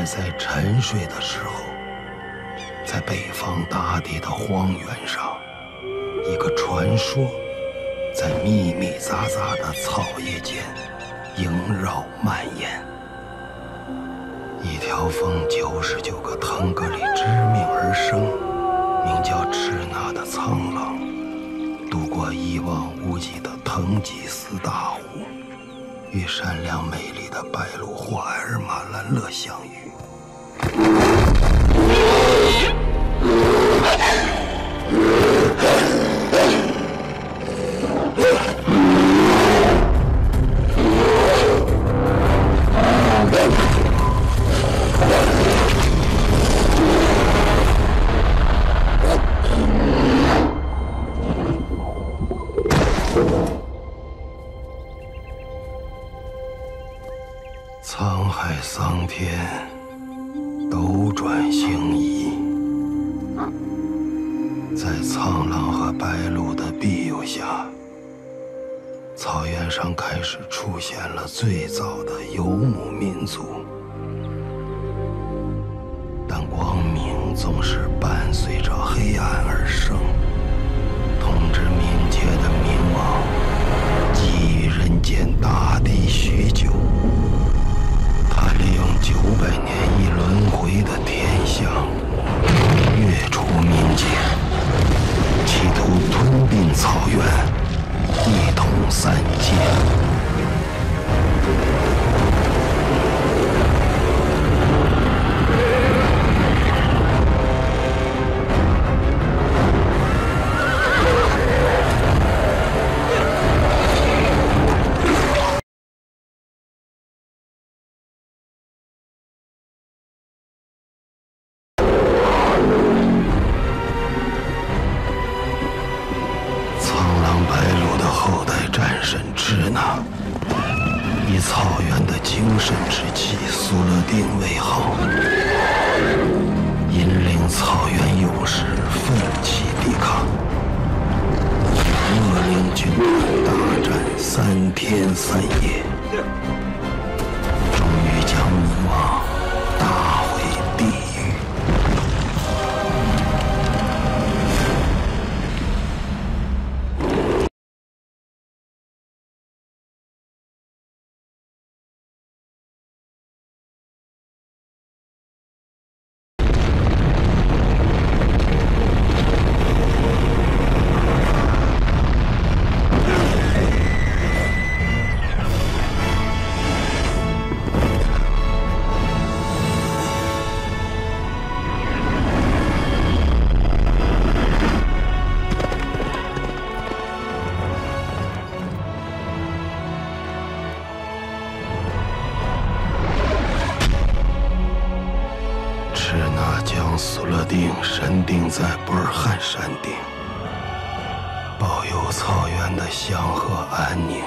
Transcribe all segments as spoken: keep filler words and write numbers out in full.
还在沉睡的时候，在北方大地的荒原上，一个传说在密密匝匝的草叶间萦绕蔓延。一条奉九十九个腾格里之命而生，名叫赤那的苍狼，渡过一望无际的腾吉斯大湖，与善良美丽的白鹭霍埃尔马兰勒相遇。沧海桑田，斗转星移，在苍狼和白鹭的庇佑下，草原上开始出现了最早的游牧民族。但光明总是伴随着黑暗而生，统治冥界的冥王觊觎人间大地许久。他利用九百年一轮回的天象，跃出冥界，企图吞并草原，一统三界。后代战神赤那以草原的精神之气苏勒定为号，引领草原勇士奋起抵抗，与恶灵军团大战三天三夜，终于将冥王打回地狱。赤那将苏勒定神定在布尔汉山顶，保佑草原的祥和安宁。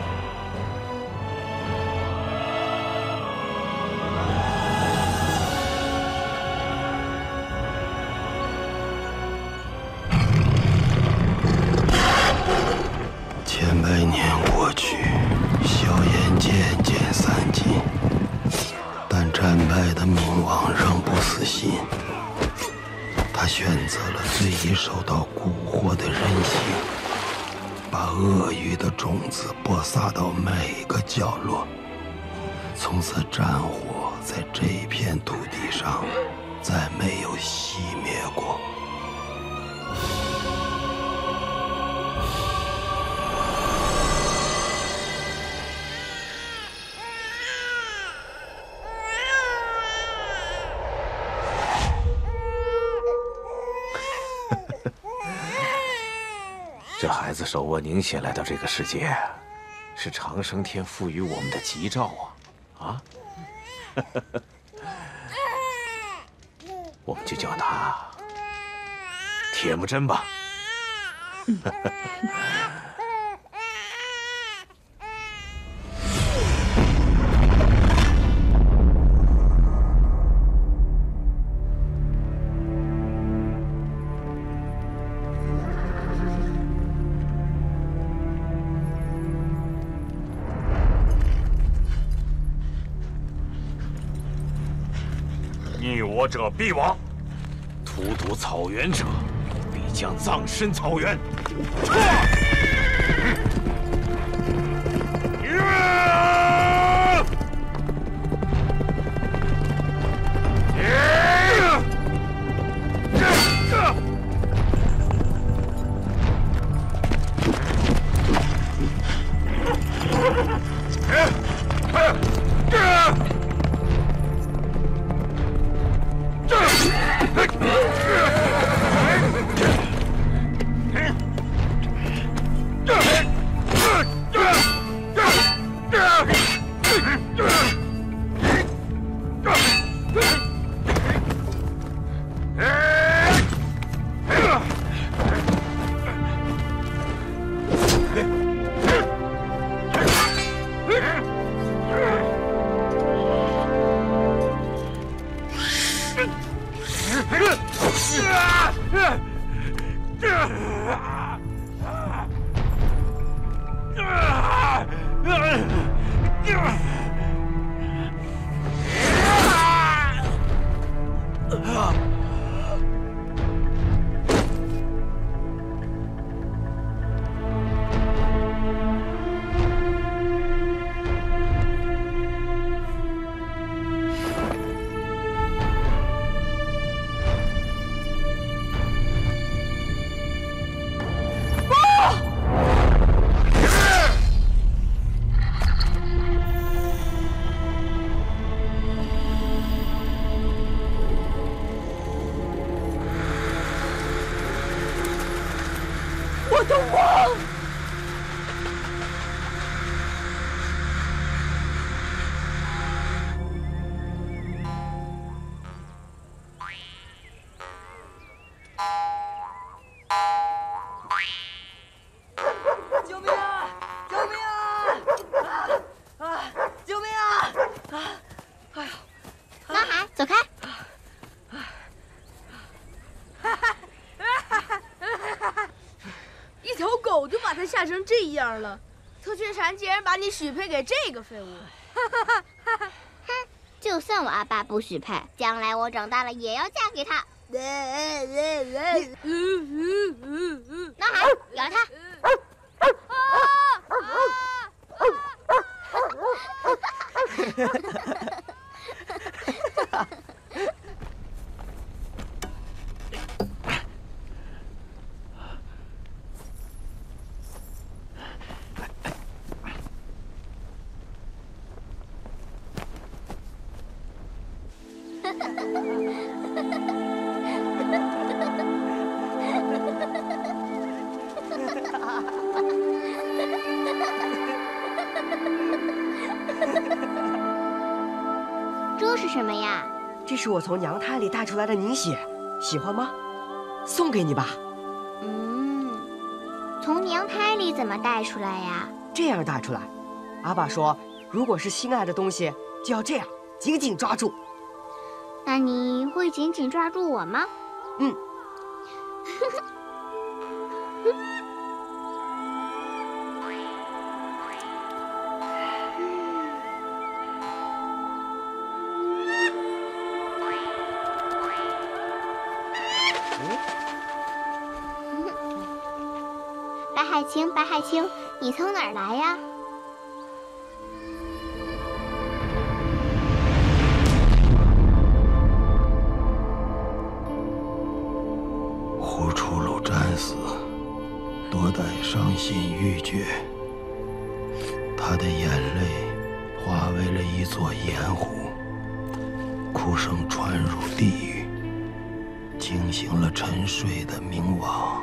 千百年过去，硝烟渐渐散尽，但战败的冥王仍不死心。他选择了最易受到蛊惑的人性，把恶欲的种子播撒到每个角落。从此，战火在这片土地上再没有熄灭过。 这孩子手握凝血来到这个世界，是长生天赋予我们的吉兆啊！啊，我们就叫他铁木真吧。 夺者必亡，荼毒草原者必将葬身草原。撤！ 我的王！救命啊！救命啊！啊啊！救命啊！啊！哎呦！ 男孩，走开！ 一条狗就把他吓成这样了，特训蝉竟然把你许配给这个废物！ 哼，就算我阿爸不许配，将来我长大了也要嫁给他。男孩，咬他！这是什么呀？ 这是我从娘胎里带出来的凝血，喜欢吗？送给你吧。 嗯，从娘胎里怎么带出来呀？ 这样带出来。阿爸说，如果是心爱的东西，就要这样紧紧抓住。 那你会紧紧抓住我吗？ 嗯。 白海清，白海清，你从哪儿来呀？ 胡楚鲁战死，多代伤心欲绝。他的眼泪化为了一座盐湖，哭声传入地狱，惊醒了沉睡的冥王。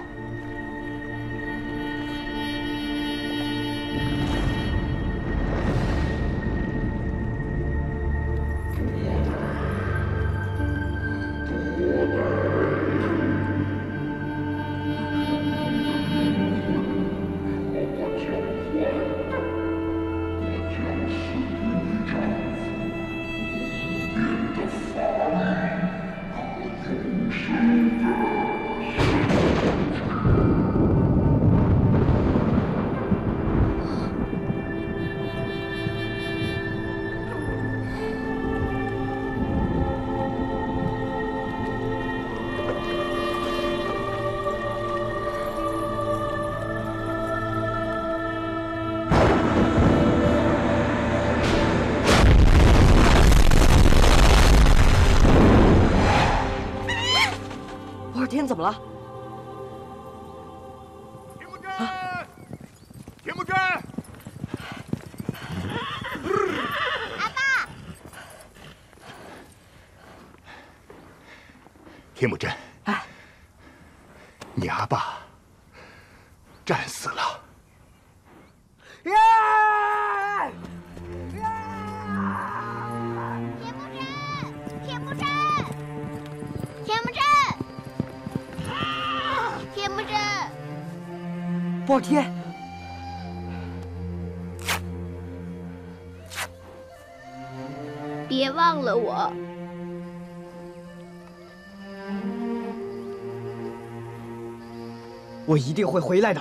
发明和永生的。 尔天怎么了？ 铁木真，铁木真， 阿爸， 铁木真， 哎， 你阿爸战死了。 呀！ 铁木真，铁木真，铁木真， 波尔天， 别忘了我。 我一定会回来的。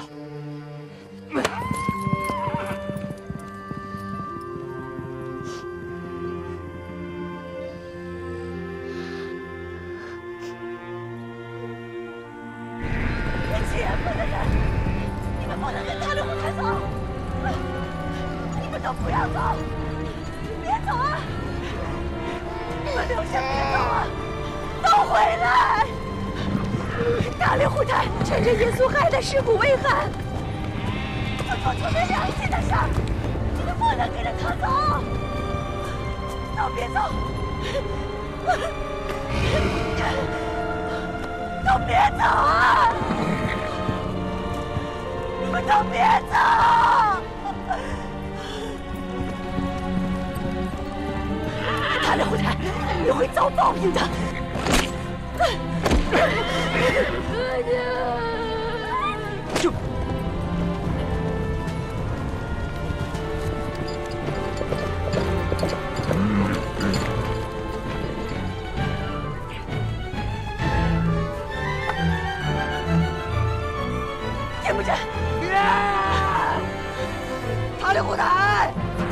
欺负的人，你们不能跟他的虎台走，你们都不要走，别走啊！你们留下，别走啊！都回来！大令虎台趁着耶稣害的尸骨未寒，他做出没良心的事儿，你们不能跟着他走，都别走！都别走啊！你们都别走！大令虎台，你会遭报应的。 就铁木真，大令虎台！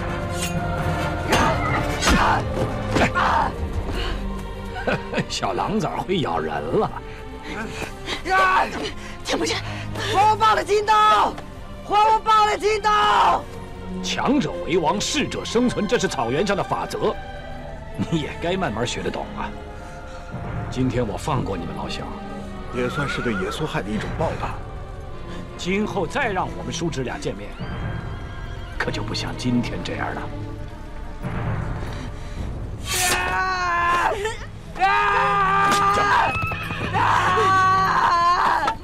小狼崽会咬人了。 呀！ 铁木真， 还我爸的金刀！还我爸的金刀！ 强者为王，适者生存，这是草原上的法则，你也该慢慢学得懂啊。今天我放过你们老小， 也算是对野苏害的一种报答。 今后再让我们叔侄俩见面，可就不像今天这样了。 啊！啊！啊！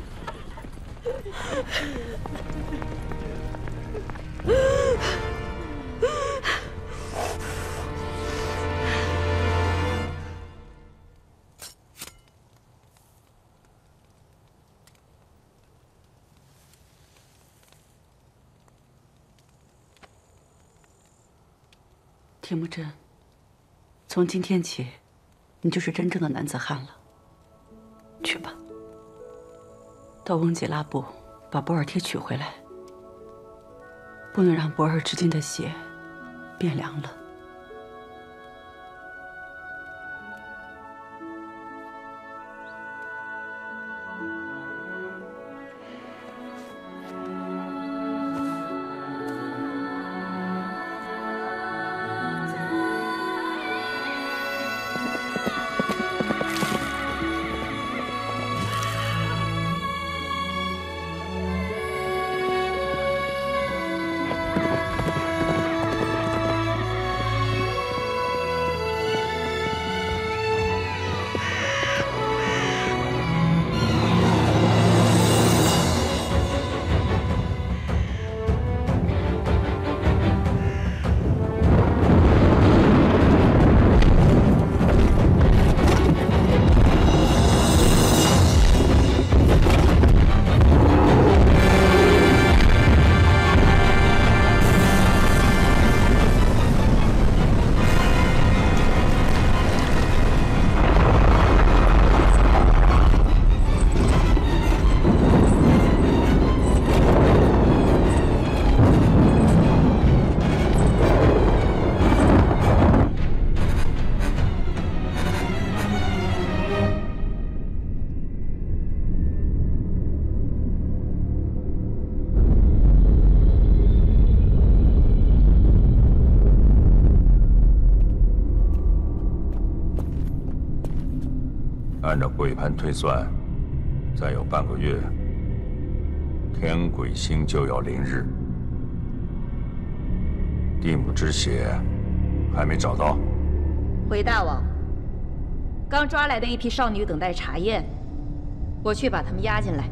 铁木真，从今天起，你就是真正的男子汉了。去吧，到翁吉拉部把博尔贴取回来，不能让博尔至今的血变凉了。 按照鬼盘推算， 再有半个月，天鬼星就要临日。地母之血还没找到。 回大王，刚抓来的一批少女等待查验，我去把她们押进来。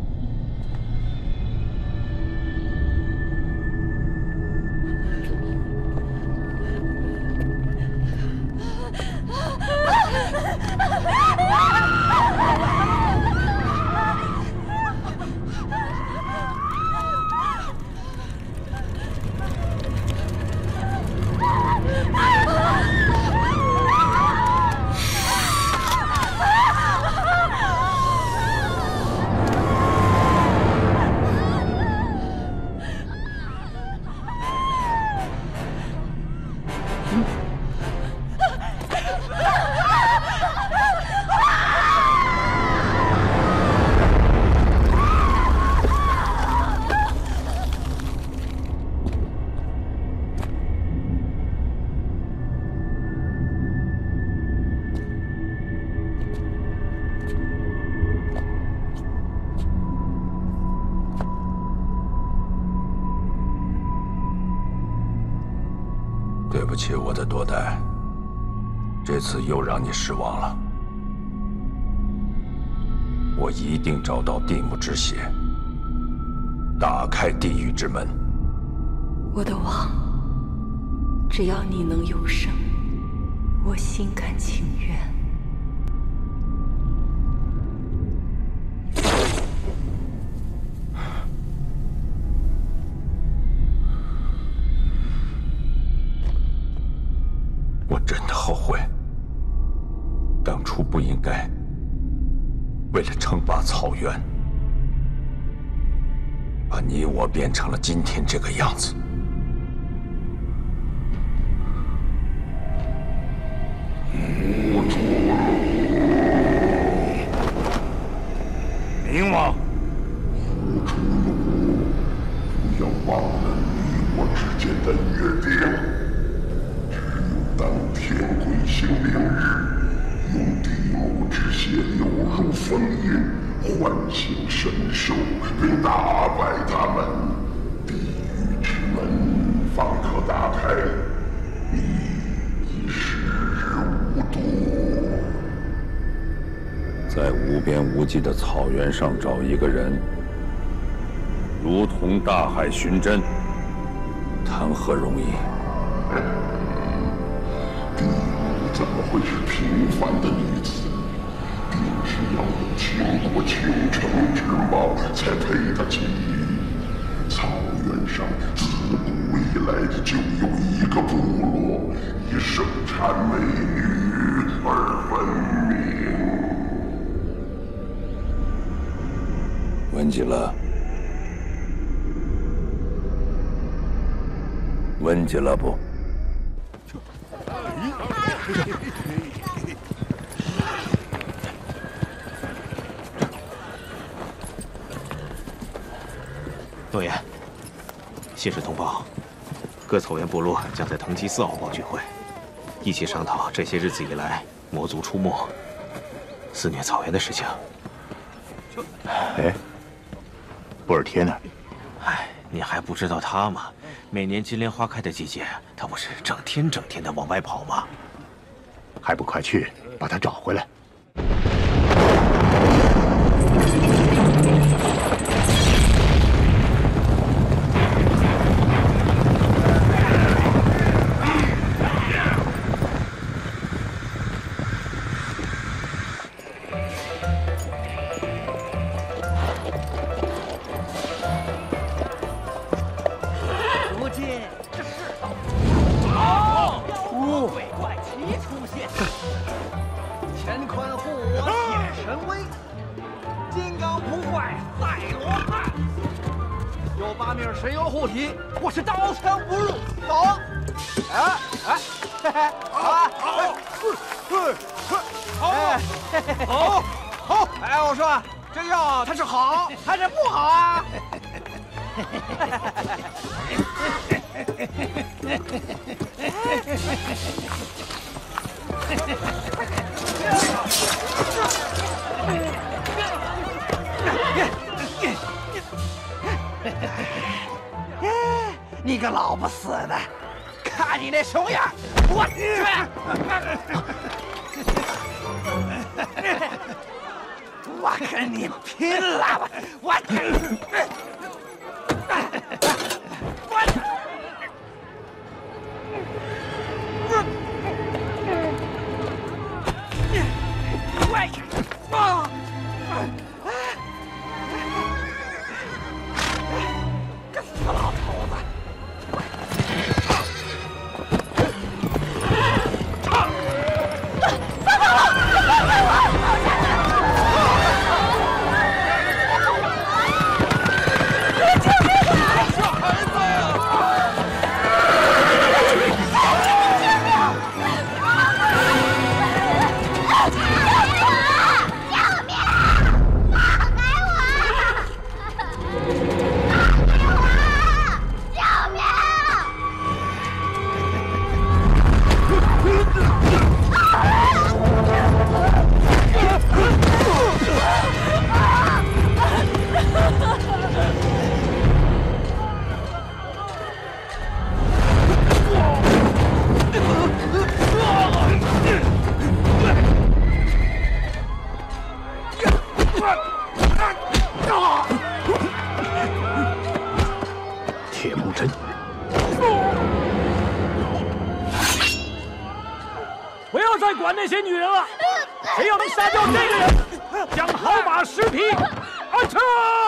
对不起，我的多代，这次又让你失望了。我一定找到地母之血，打开地狱之门。 我的王，只要你能永生，我心甘情愿。 我真的后悔，当初不应该为了称霸草原，把你我变成了今天这个样子。 我错了，冥王，我错了，不要忘了你我之间的约定。 当天鬼星凌日，用地母之血流入封印，唤醒神兽，并打败他们，地狱之门方可打开。你已时日无多。 在无边无际的草原上找一个人，如同大海寻针，谈何容易？ 怎么会是平凡的女子？定是要有倾国倾城之貌才配得起。草原上自古以来就有一个部落以生产美女而闻名。 闻极了，闻极了不？ 诺言，信使通报，各草原部落将在藤吉四号堡聚会，一起商讨这些日子以来魔族出没、肆虐草原的事情。 哎，布尔贴呢？ 哎，你还不知道他吗？每年金莲花开的季节，他不是整天整天的往外跑吗？ 还不快去把他找回来！ 如今这世道好，妖鬼怪齐出现。 乾坤护我显神威，金刚不坏赛罗汉。有八面神妖护体，我是刀枪不入。走！哎哎，嘿嘿，好啊！好，好，好，好！哎，我说这药它是好还是不好啊？ 你个老不死的！看你那熊样，我去！我跟你拼了！我我我啊！个死老头子！ 铁木真，不要再管那些女人了。谁要能杀掉这个人，将好马尸皮安城。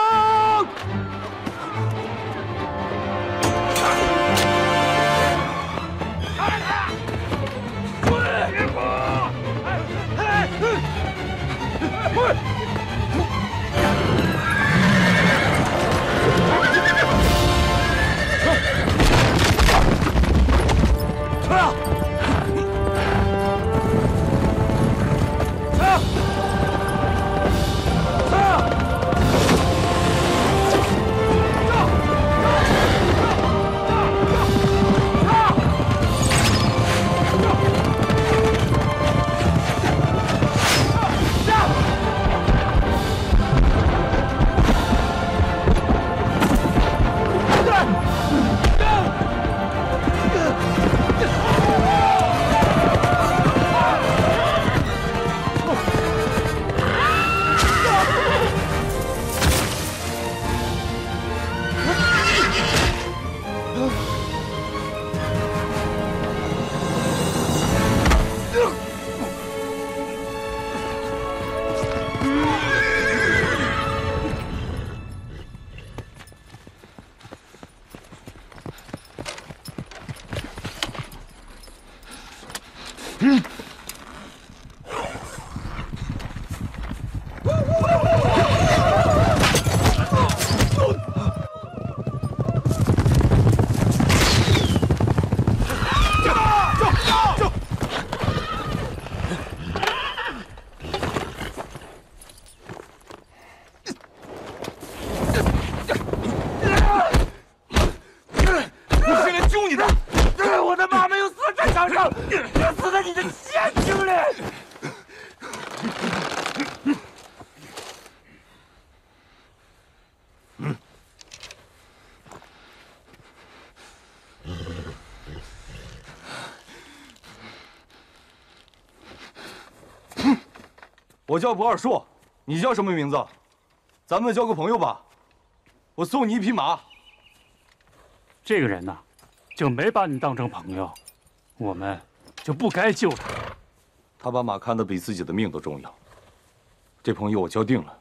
我叫博尔硕，你叫什么名字？咱们交个朋友吧。我送你一匹马。 这个人呐，就没把你当成朋友，我们就不该救他。 他把马看得比自己的命都重要。这朋友我交定了。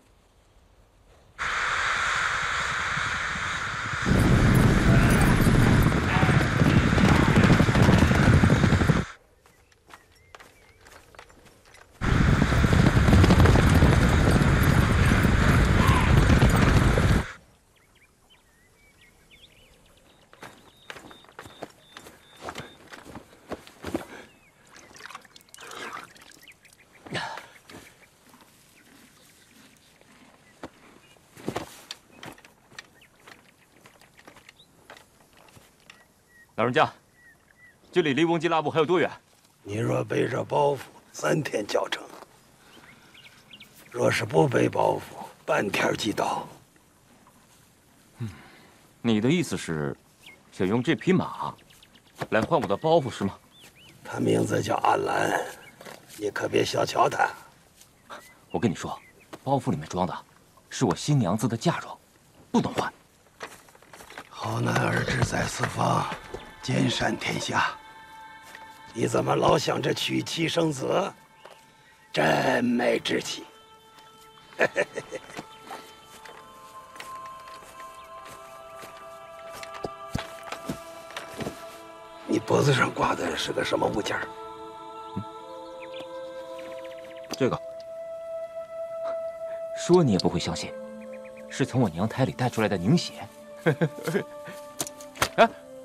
老人家，这里离翁吉拉布还有多远？ 你若背着包袱，三天脚程；若是不背包袱，半天即到。 嗯，你的意思是， 想用这匹马来换我的包袱是吗？ 他名字叫阿兰，你可别小瞧他。 我跟你说，包袱里面装的是我新娘子的嫁妆，不能换。 好男儿志在四方，兼善天下。你怎么老想着娶妻生子？真没志气。你脖子上挂的是个什么物件？ 嗯，这个，说你也不会相信，是从我娘胎里带出来的凝血。啊！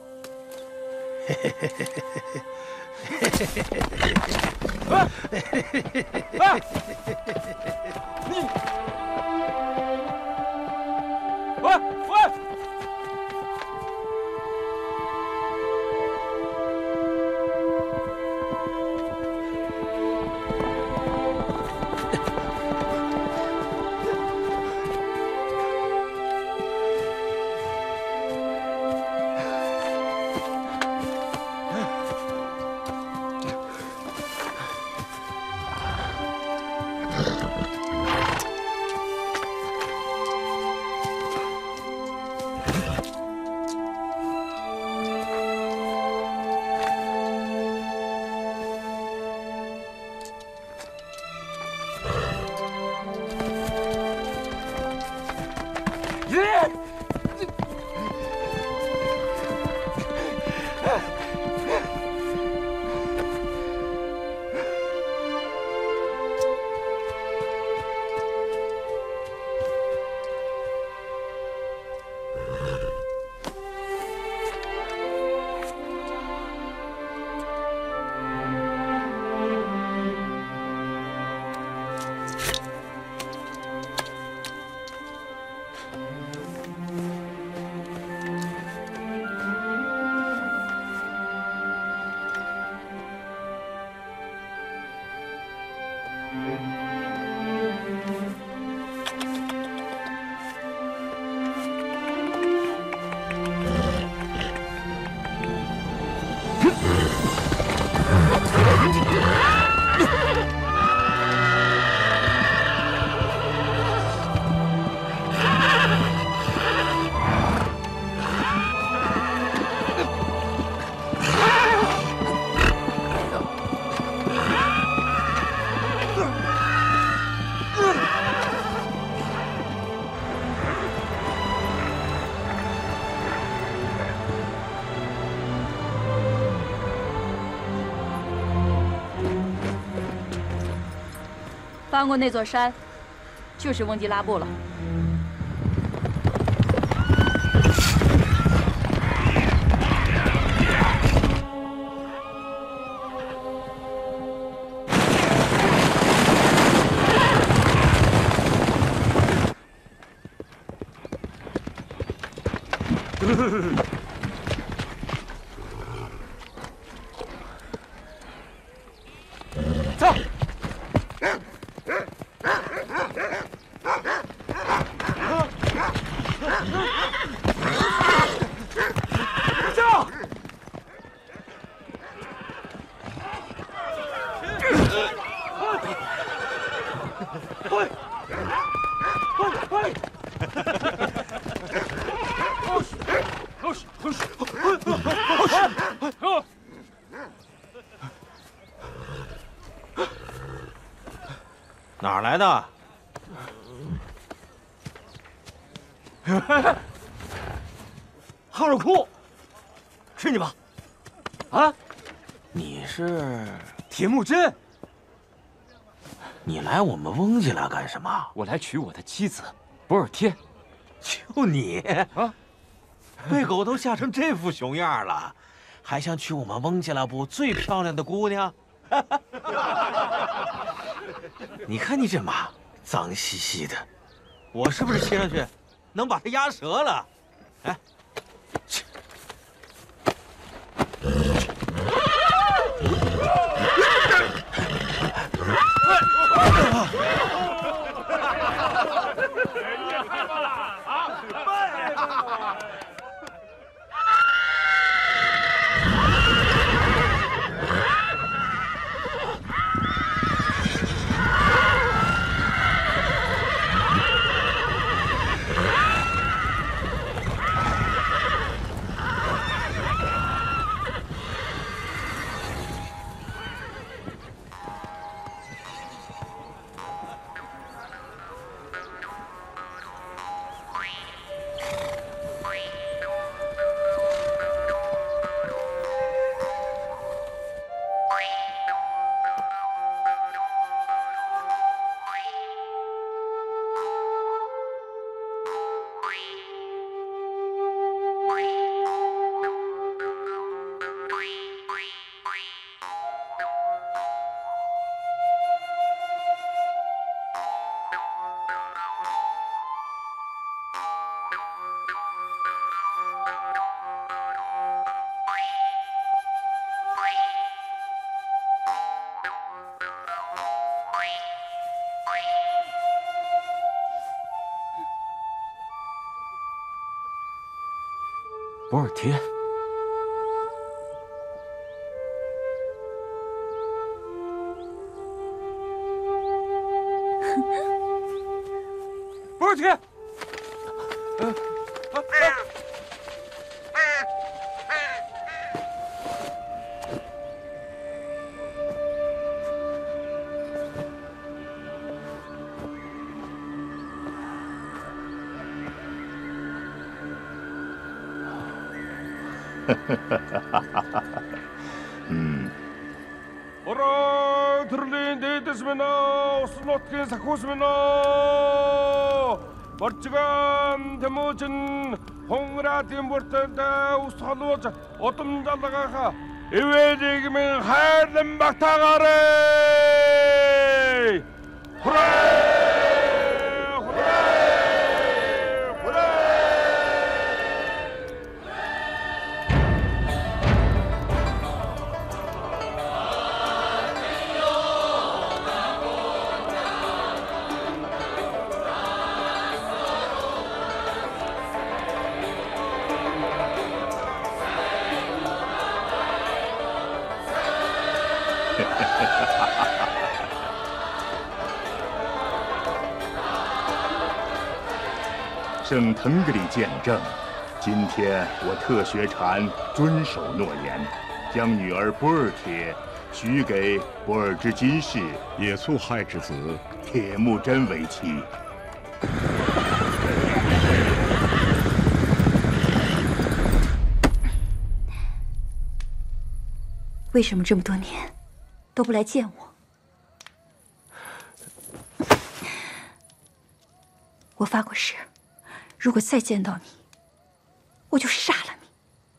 啊！啊！你！喂喂！ 翻过那座山，就是翁吉拉布了。 走。 哪儿来的？ 哈尔库，是你吧？啊， 你是铁木真？ 你来我们翁家来干什么？ 我来娶我的妻子博尔贴。 就你啊，被狗都吓成这副熊样了，还想娶我们翁家拉部最漂亮的姑娘？你看你这马脏兮兮的，我是不是骑上去能把它压折了？哎，去！ 博尔贴。 博尔贴。嗯、啊。 음. 어라 들린 데이트스면나 오스노트긴 사코스면나 멀찌감 대모진 홍라팀 버튼다 우스하노자 어떤 자다가 이외지기면 하얀 막타가래 후라 圣腾格里见证，今天我特学禅遵守诺言，将女儿波尔铁许给波尔之金氏野素亥之子铁木真为妻。 为什么这么多年都不来见我？我发过誓。 如果再见到你，我就杀了你。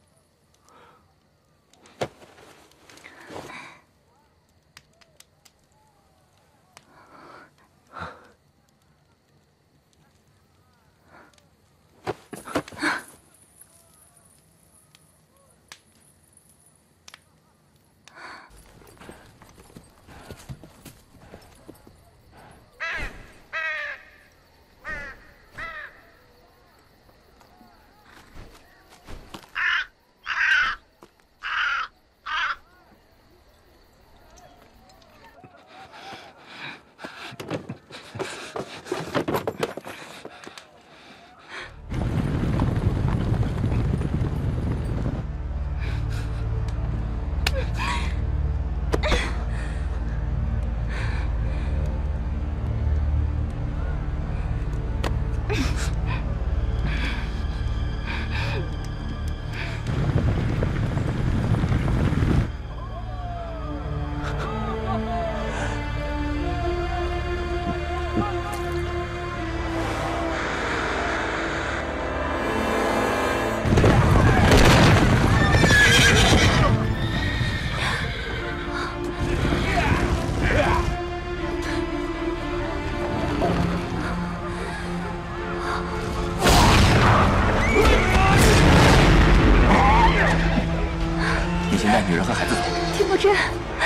女人和孩子走。 铁木真，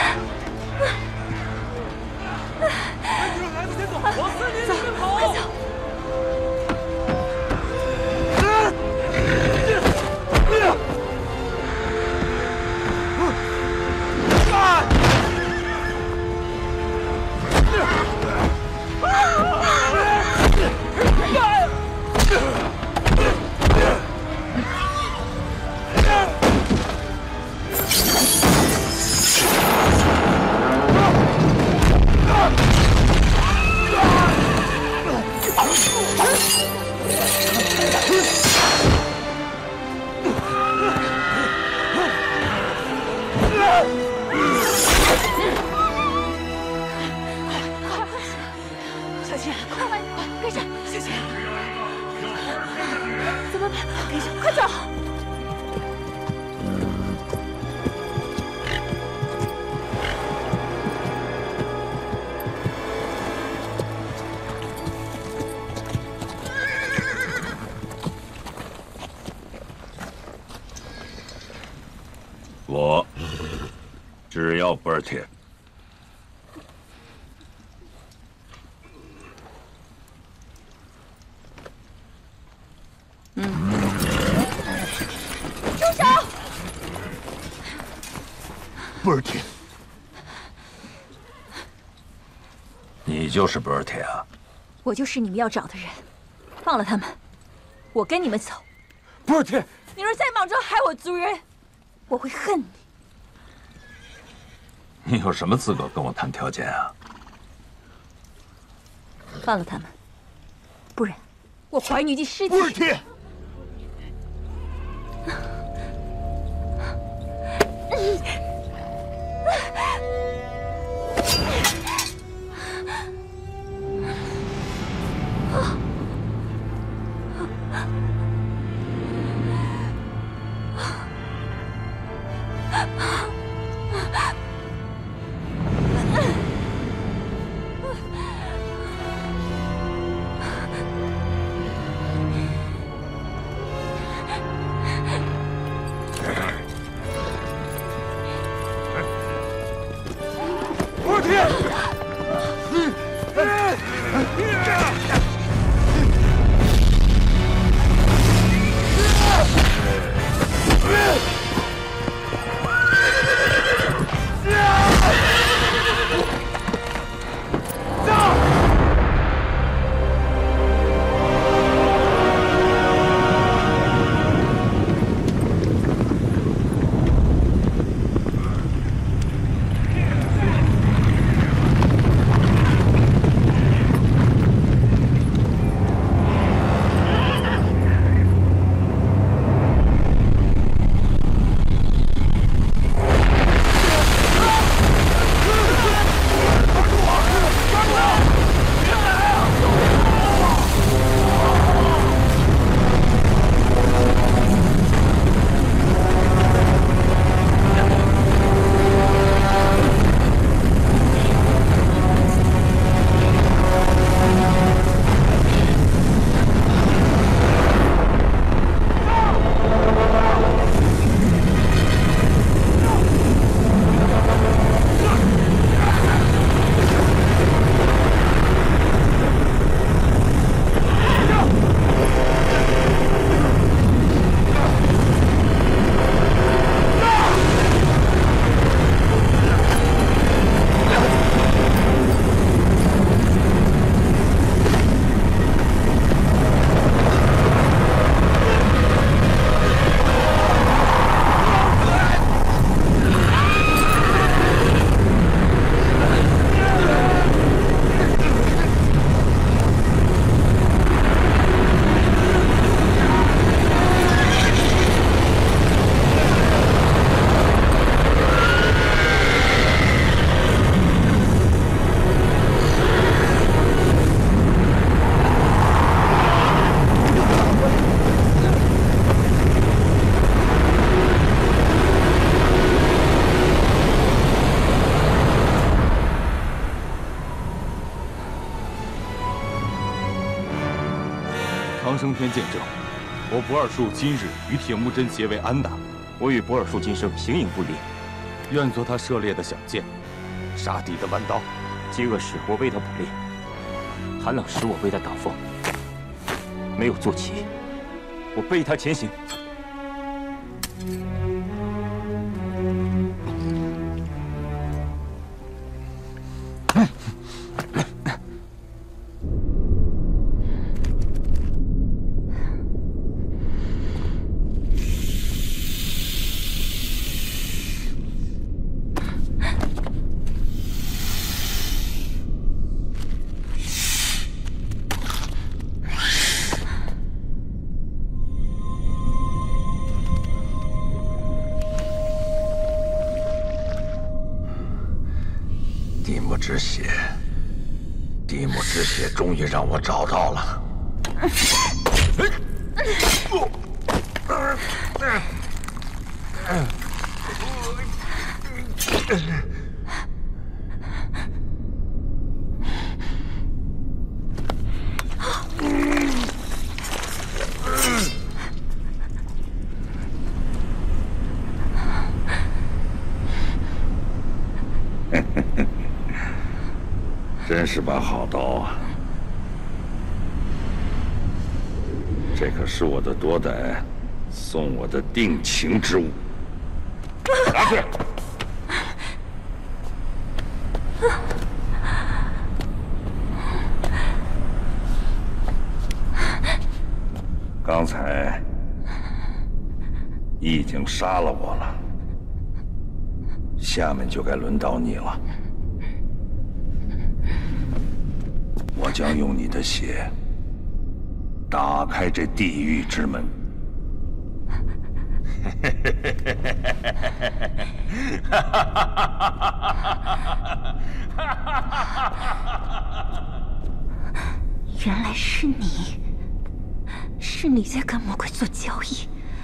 女人孩子先走，往森林里面跑， 快走！ 小青，快快快，跟上！小青，怎么办？跟上，快走！ 我只要波尔铁。 嗯。 博尔铁， 你就是博尔铁啊？ 我就是你们要找的人，放了他们，我跟你们走。 博尔铁， 你若再莽撞害我族人，我会恨你。 你有什么资格跟我谈条件啊？ 放了他们，不然我怀女祭尸体。 博尔铁。 长生篇见证，我不二术今日与铁木真结为安达， 我与不二术今生形影不离。 愿做他射猎的响箭，杀敌的弯刀。 饥饿时我为他捕猎，寒冷时我为他挡风。没有坐骑，我背他前行。 地幕之血，地幕之血终于让我找到了。真是把好刀啊！这可是我的多歹送我的定情之物，拿去。 刚才已经杀了我了，下面就该轮到你了。我将用你的血打开这地狱之门。 原来是你，是你在跟魔鬼做交易。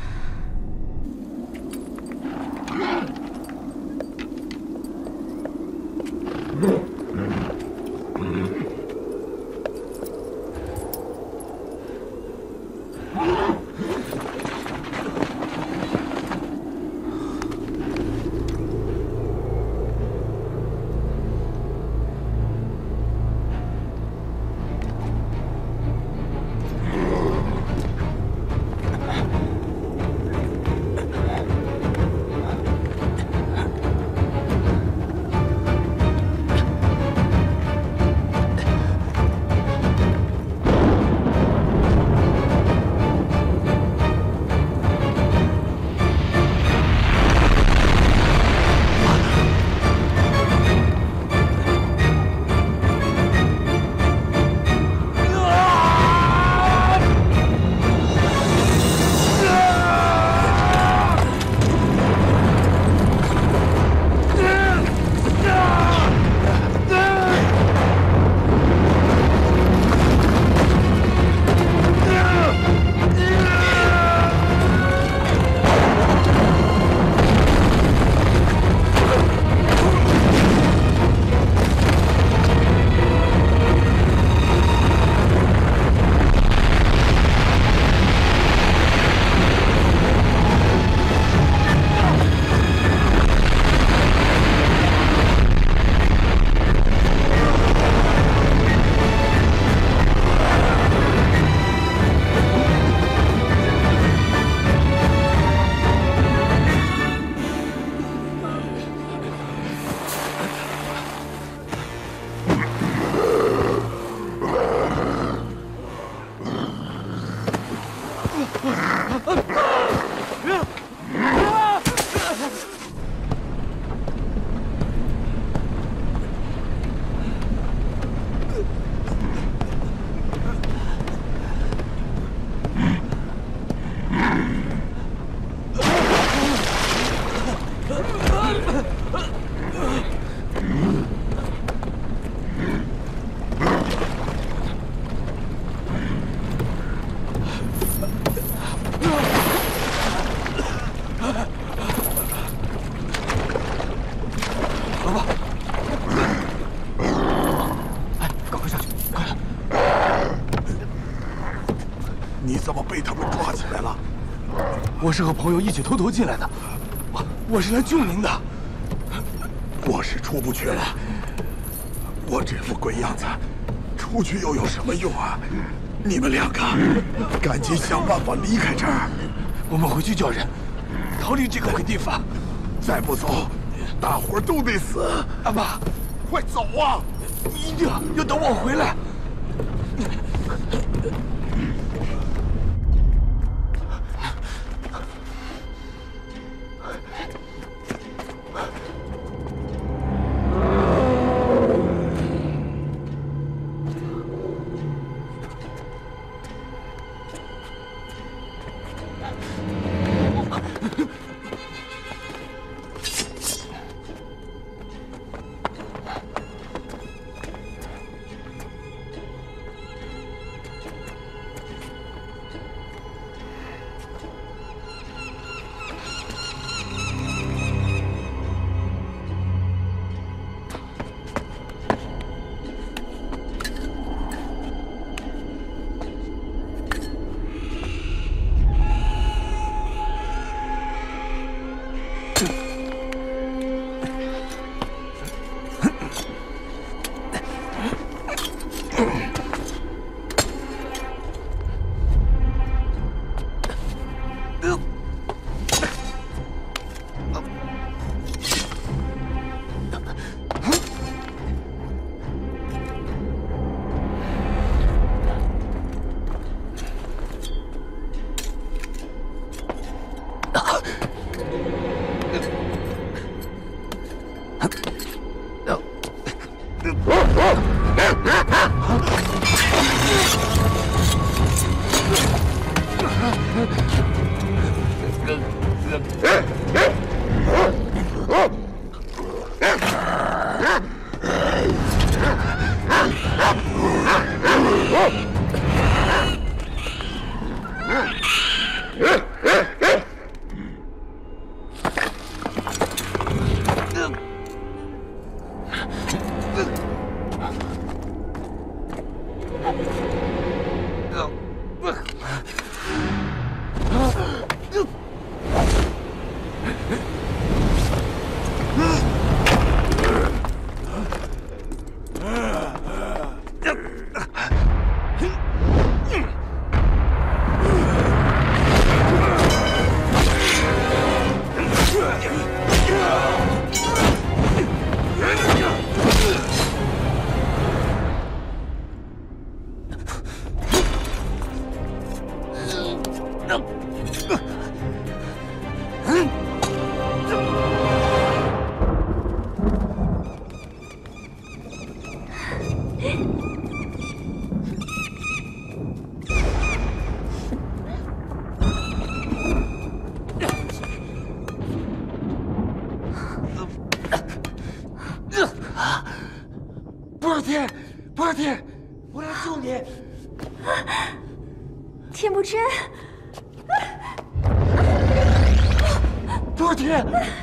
我是和朋友一起偷偷进来的，我我是来救您的。 我是出不去了，我这副鬼样子，出去又有什么用啊？你们两个，赶紧想办法离开这儿。 我们回去叫人，逃离这个鬼地方。 再不走，大伙儿都得死。 阿爸， 快走啊！ 你一定要等我回来。 博尔铁，博尔铁，我来救你！ 铁木真， 博尔铁，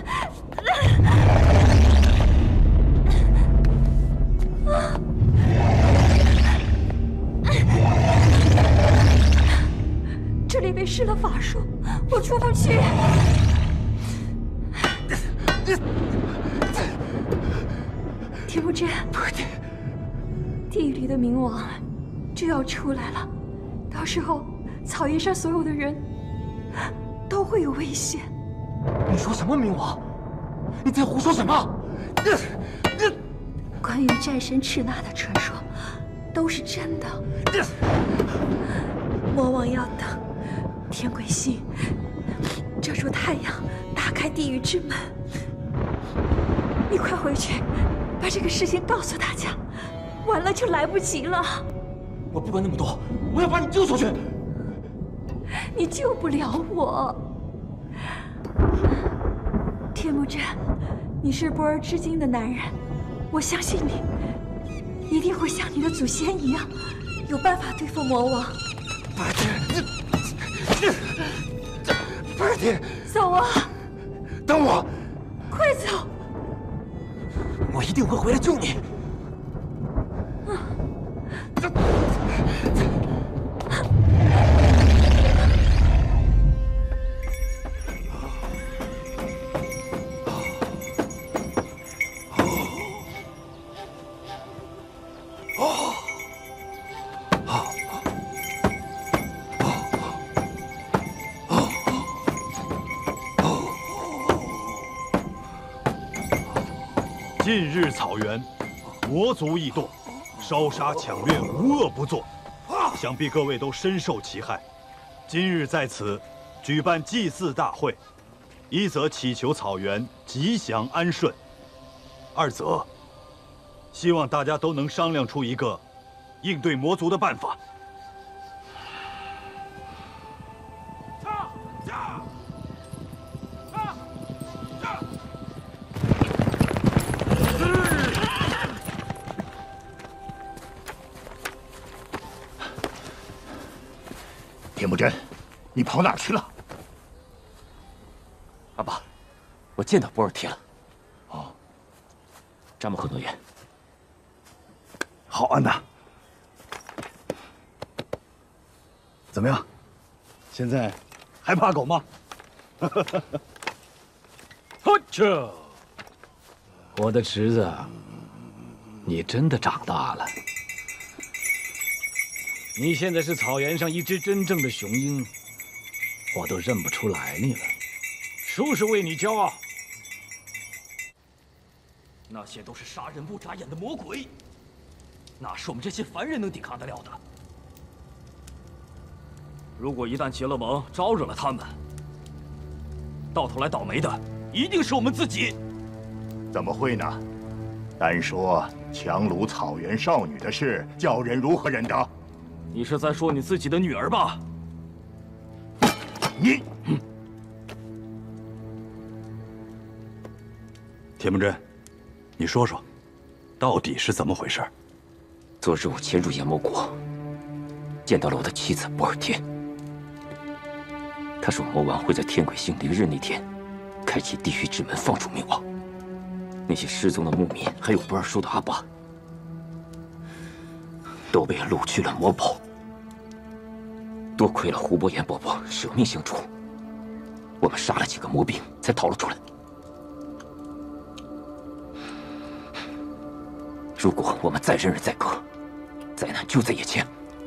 这里被施了法术，我出不去。铁木真， 博尔铁。 地狱里的冥王就要出来了，到时候草原上所有的人都会有危险。 你说什么冥王？你在胡说什么？ 关于战神赤纳的传说都是真的。魔王要等天鬼星遮住太阳，打开地狱之门。你快回去，把这个事情告诉大家。完了就来不及了。 我不管那么多，我要把你救出去。 你救不了我，铁木真，你是波尔之金的男人，我相信你，一定会像你的祖先一样，有办法对付魔王。 博尔铁，博尔铁， 走啊！ 等我， 快走！ 我一定会回来救你。 近日草原，魔族异动，烧杀抢掠，无恶不作，想必各位都深受其害。今日在此举办祭祀大会，一则祈求草原吉祥安顺，二则希望大家都能商量出一个应对魔族的办法。 铁木真，你跑哪儿去了？ 阿爸，我见到博尔铁了。 哦， 扎木克诺言。 好，安娜。怎么样？现在还怕狗吗？ 呵这，我的侄子，你真的长大了。你现在是草原上一只真正的雄鹰，我都认不出来你了。叔叔为你骄傲。 那些都是杀人不眨眼的魔鬼，哪是我们这些凡人能抵抗得了的？如果一旦结了盟，招惹了他们，到头来倒霉的一定是我们自己。 怎么会呢？单说强掳草原少女的事，叫人如何忍得？ 你是在说你自己的女儿吧？ 你， 铁木真，你说说，到底是怎么回事？ 昨日我潜入炎魔国，见到了我的妻子博尔贴。他说魔王会在天鬼星离日那天，开启地狱之门，放逐冥王。那些失踪的牧民，还有不二叔的阿爸，都被掳去了魔堡。多亏了胡伯言伯伯舍命相助，我们杀了几个魔兵，才逃了出来。如果我们再忍忍再隔，灾难就在眼前。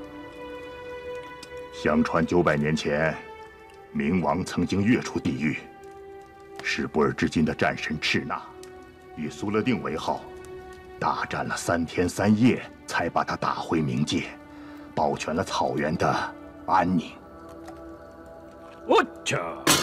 相传九百年前，冥王曾经跃出地狱，是波尔之金的战神赤纳，以苏勒定为号，大战了三天三夜，才把他打回冥界，保全了草原的安宁。 我去，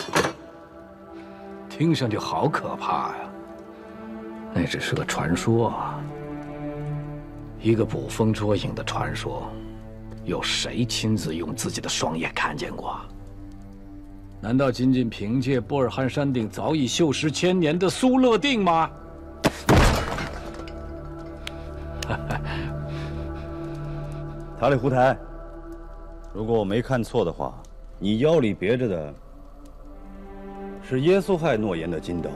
听上去好可怕呀！那只是个传说啊，一个捕风捉影的传说，有谁亲自用自己的双眼看见过？难道仅仅凭借波尔汉山顶早已锈蚀千年的苏勒定吗？ 塔里胡台，如果我没看错的话，你腰里别着的是耶稣亥诺言的金刀，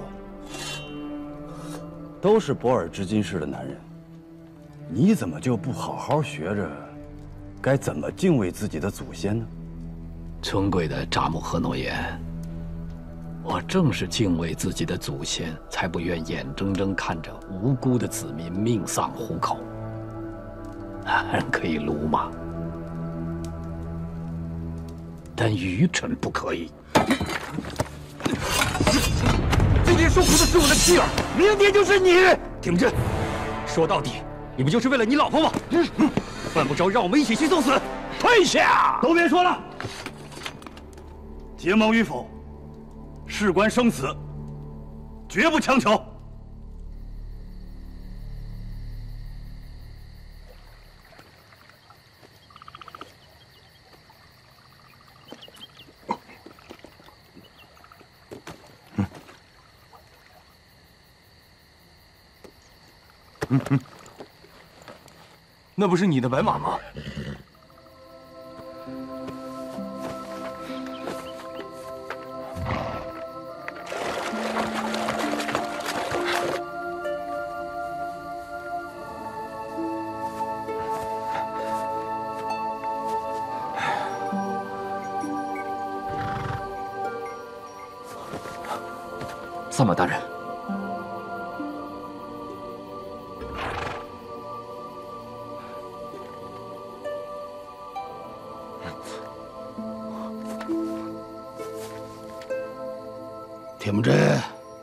都是博尔之金氏的男人，你怎么就不好好学着该怎么敬畏自己的祖先呢？ 尊贵的扎姆赫诺言，我正是敬畏自己的祖先，才不愿眼睁睁看着无辜的子民命丧虎口。人可以鲁莽，但愚蠢不可以。 今天受苦的是我的妻儿，明天就是你。铁木真，说到底，你不就是为了你老婆吗？犯不着让我们一起去送死。 退下！ 都别说了，结盟与否，事关生死，绝不强求。 嗯嗯，那不是你的白马吗？ 萨满大人。 铁木真，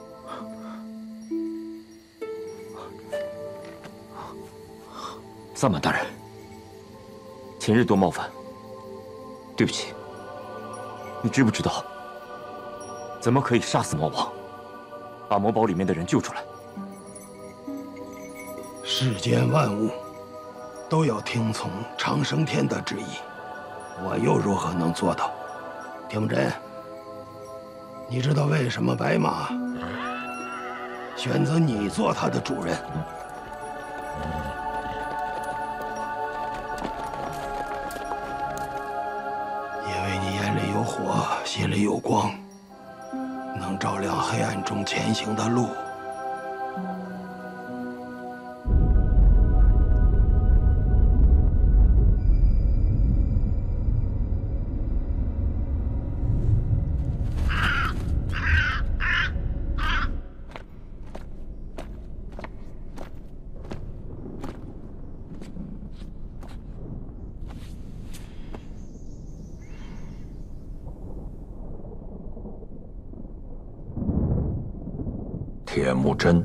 萨满大人，前日多冒犯，对不起。你知不知道，怎么可以杀死魔王，把魔堡里面的人救出来？ 世间万物都要听从长生天的旨意，我又如何能做到？铁木真。 你知道为什么白马选择你做它的主人？因为你眼里有火，心里有光，能照亮黑暗中前行的路。 铁木真，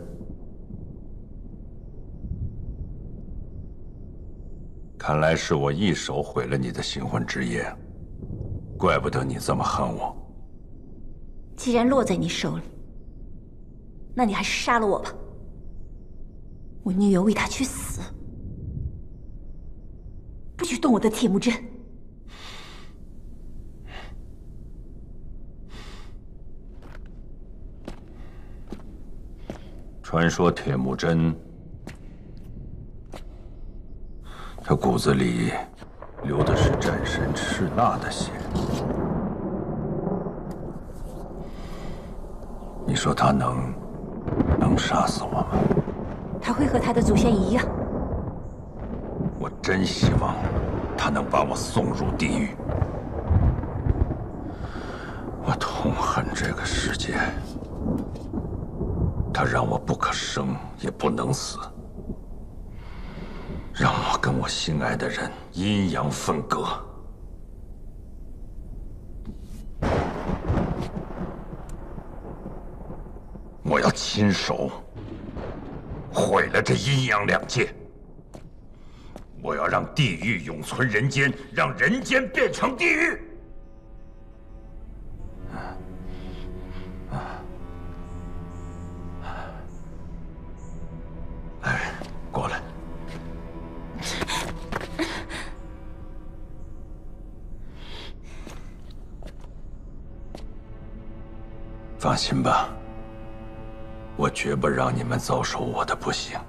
看来是我一手毁了你的新婚之夜，怪不得你这么恨我。 既然落在你手里，那你还是杀了我吧。我宁愿为他去死，不许动我的铁木真。 传说铁木真，他骨子里流的是战神赤纳的血。你说他能能杀死我吗？ 他会和他的祖先一样。 我真希望他能把我送入地狱。我痛恨这个世界。 他让我不可生也不能死，让我跟我心爱的人阴阳分割。我要亲手毁了这阴阳两界。我要让地狱永存人间，让人间变成地狱。 放心吧，我绝不让你们遭受我的不幸。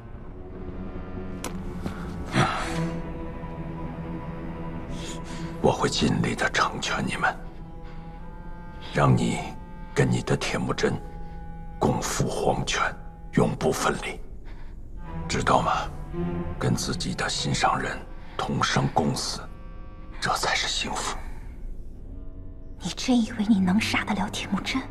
我会尽力的成全你们，让你跟你的铁木真共赴黄泉，永不分离，知道吗？跟自己的心上人同生共死，这才是幸福。 你真以为你能杀得了铁木真？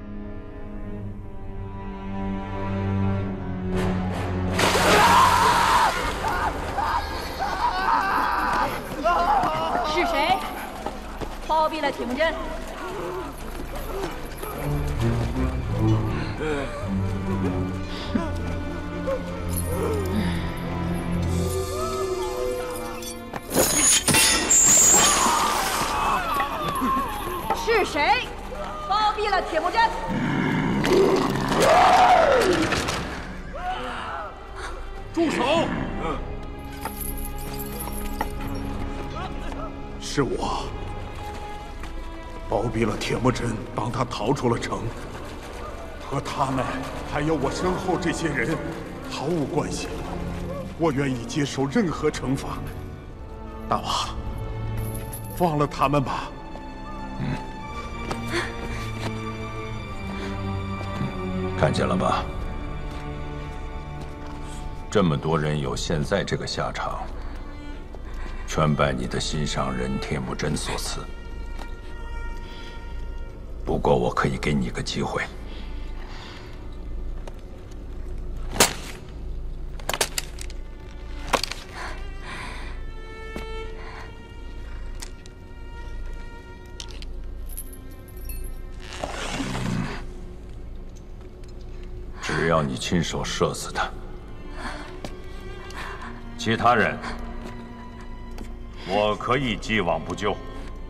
是谁包庇了铁木真？是谁包庇了铁木真？ 住手！是我包庇了铁木真，帮他逃出了城，和他们还有我身后这些人毫无关系。我愿意接受任何惩罚。大王，放了他们吧。 嗯，看见了吧？这么多人有现在这个下场，全拜你的心上人铁木真所赐。不过我可以给你个机会。只要你亲手射死他，其他人我可以既往不咎。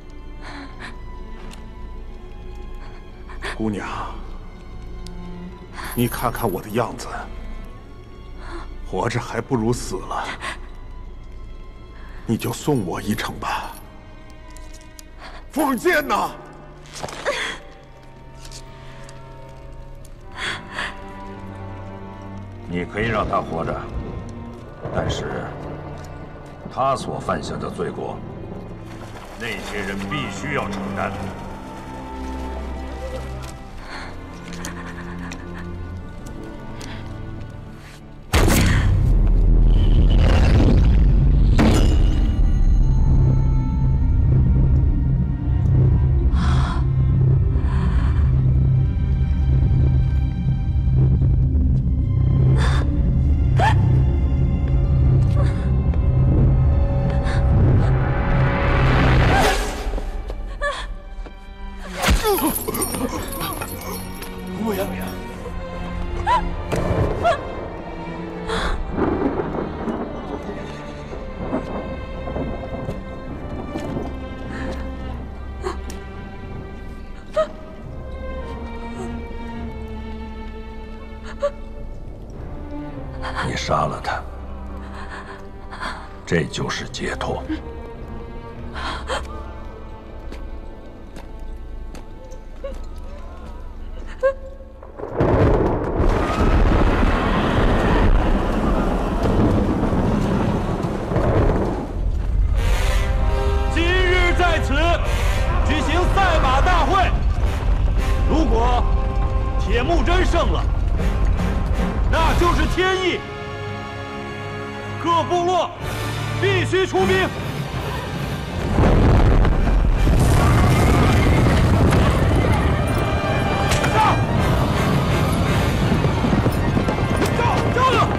姑娘，你看看我的样子，活着还不如死了。你就送我一程吧。放箭呐！ 你可以让他活着，但是他所犯下的罪过，那些人必须要承担。你杀了他，这就是解脱。 今日在此举行赛马大会，如果铁木真胜了，那就是天意。各部落必须出兵。上！上！上了！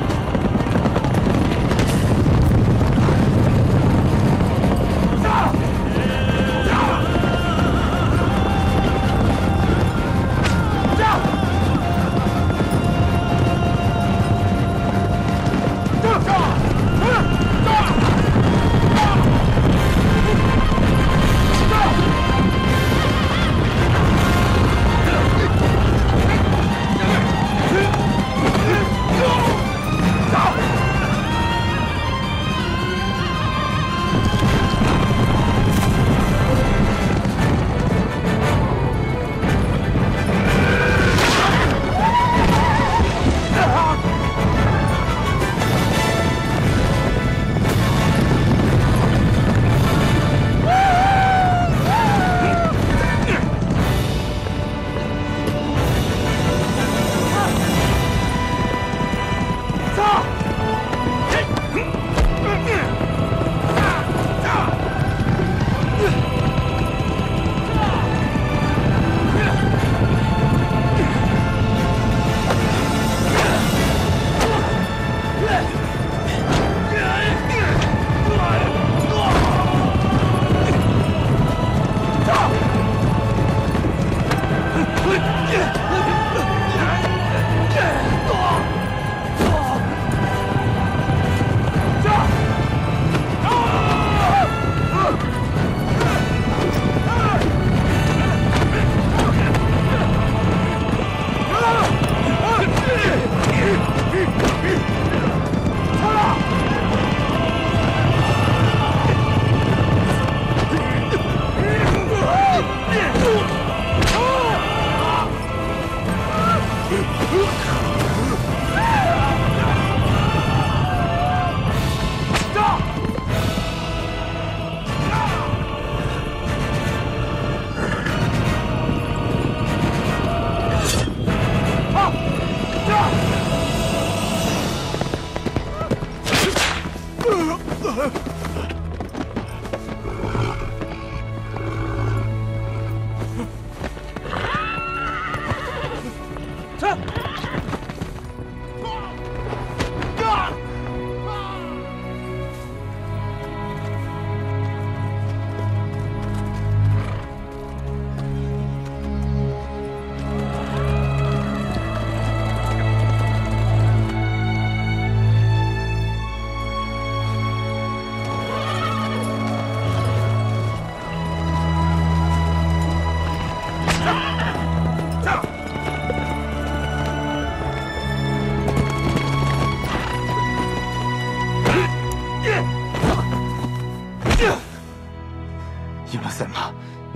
上！上！上！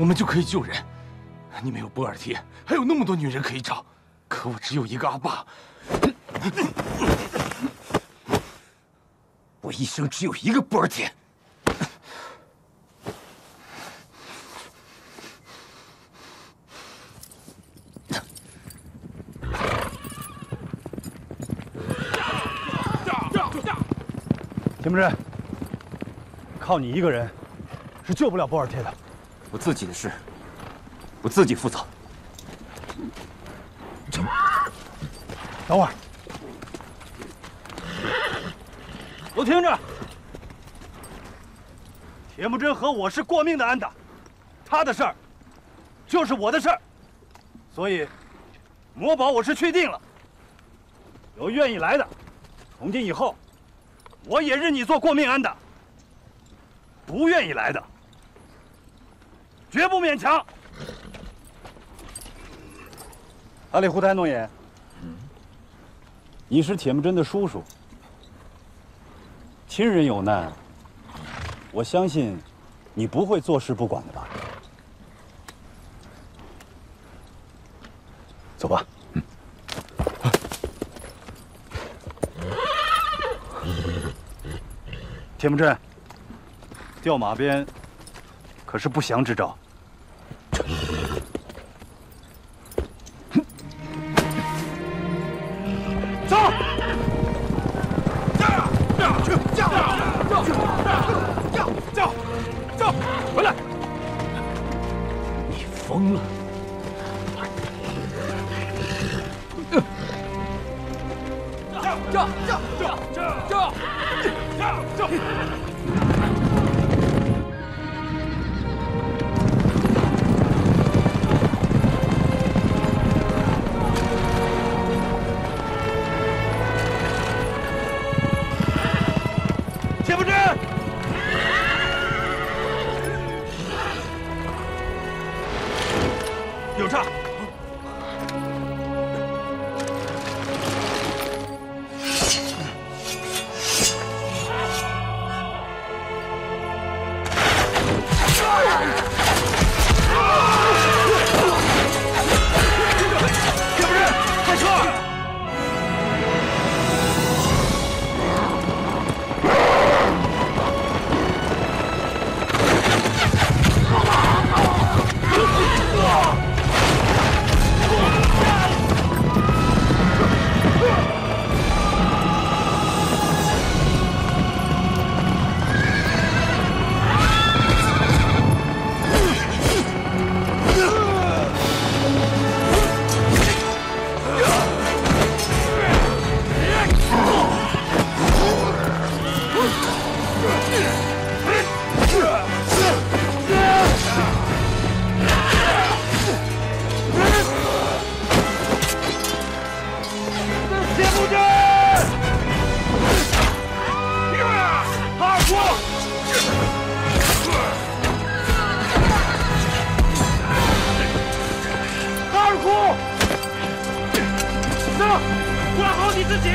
我们就可以救人。你没有波尔贴，还有那么多女人可以找，可我只有一个阿爸。我一生只有一个波尔贴。 田木真，靠你一个人是救不了波尔贴的。 我自己的事，我自己负责。 等会儿，都听着！铁木真和我是过命的安打，他的事儿就是我的事儿，所以魔堡我是确定了。有愿意来的，从今以后，我也认你做过命安打。不愿意来的，绝不勉强。阿里胡台诺言，你是铁木真的叔叔，亲人有难，我相信你不会坐视不管的吧？走吧。嗯。铁木真，调马鞭可是不祥之兆。走！去！叫！叫！叫！叫！叫！回来！你疯了！叫！叫！叫！叫！叫！叫！叫！铁木真，有诈！铁木真，快撤！管好你自己！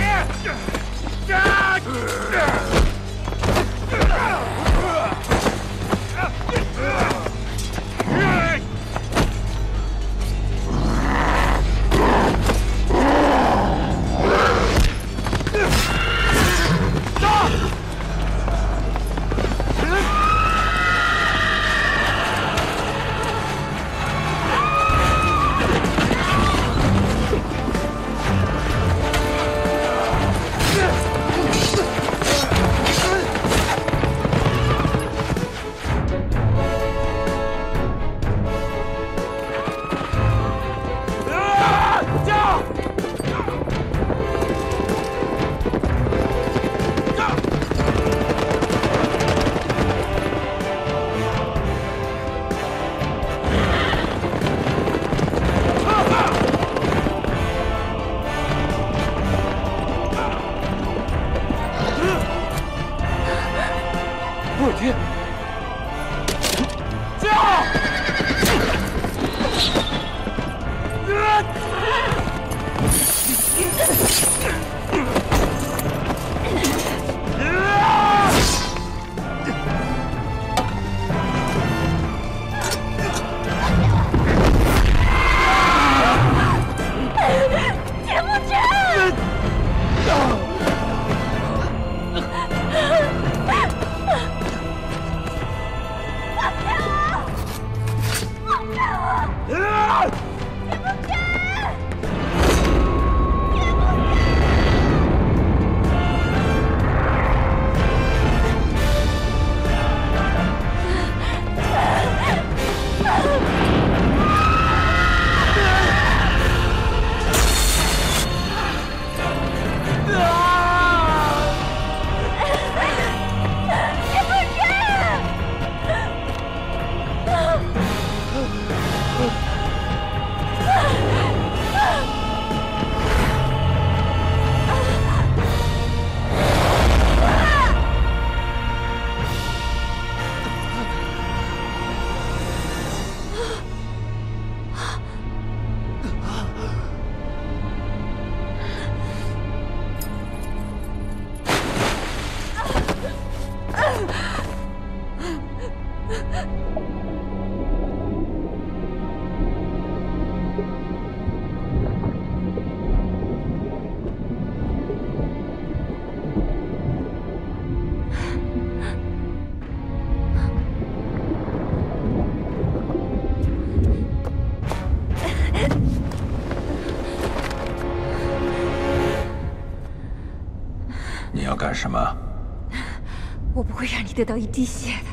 你要干什么？ 我不会让你得到一滴血的。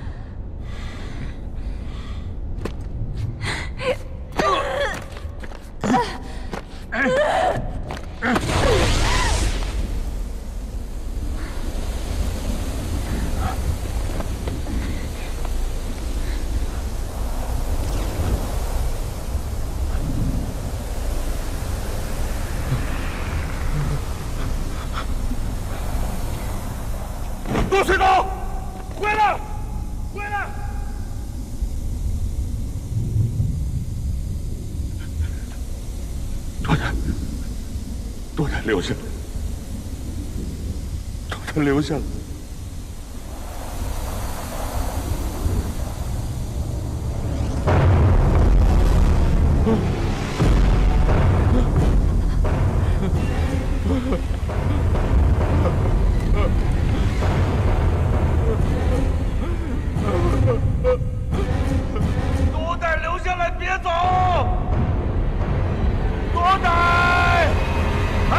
陆水东，回来！回来！ 多丹，多丹留下，多丹留下。 多代留下来，别走！多代！啊！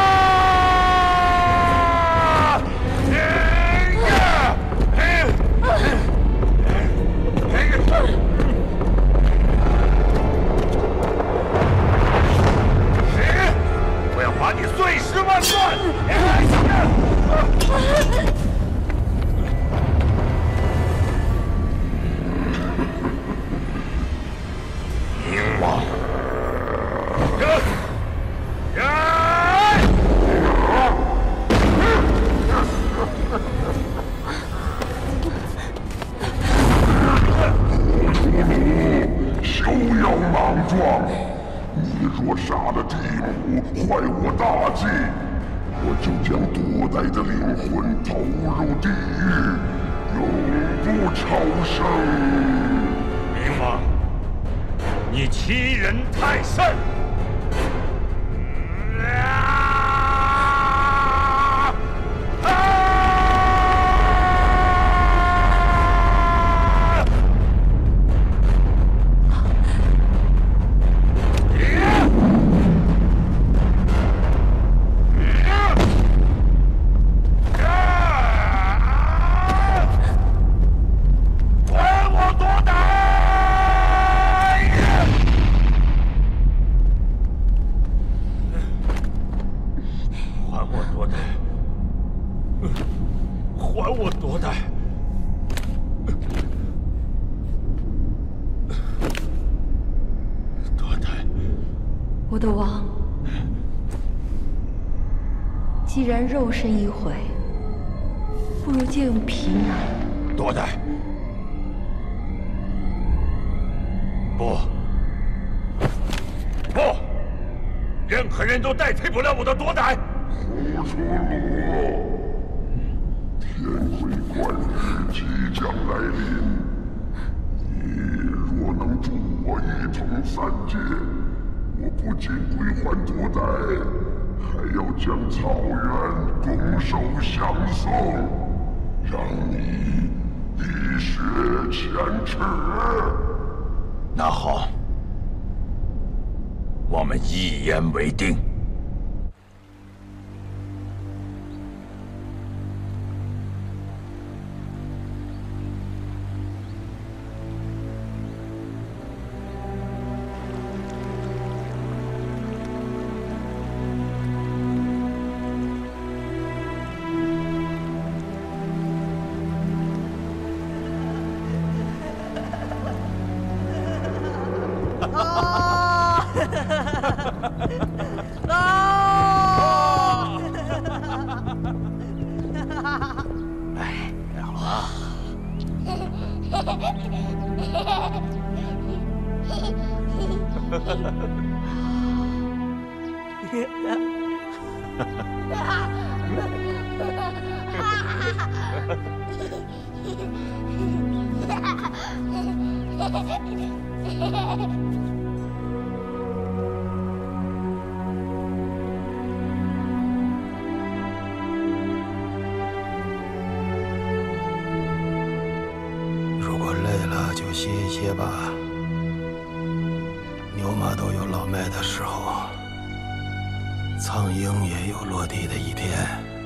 哎呀！哎！哎！谁？我要把你碎尸万段！哎呀！冥王， 休要莽撞！你若杀了地母，坏我大计，我就将多代的灵魂投入地狱，永不超生。 冥王，你欺人太甚！还我多代！多代！ 我的王，既然肉身已毁，不如借用皮囊。 多代！不！不！任何人都代替不了我的多代！ 胡说罗！天回观日即将来临，你若能助我一统三界，我不仅归还多代，还要将草原拱手相送，让你一雪前耻。 那好，我们一言为定。 啊！啊！ 哎，太好了。 如果累了就歇一歇吧。牛马都有老迈的时候，苍鹰也有落地的一天。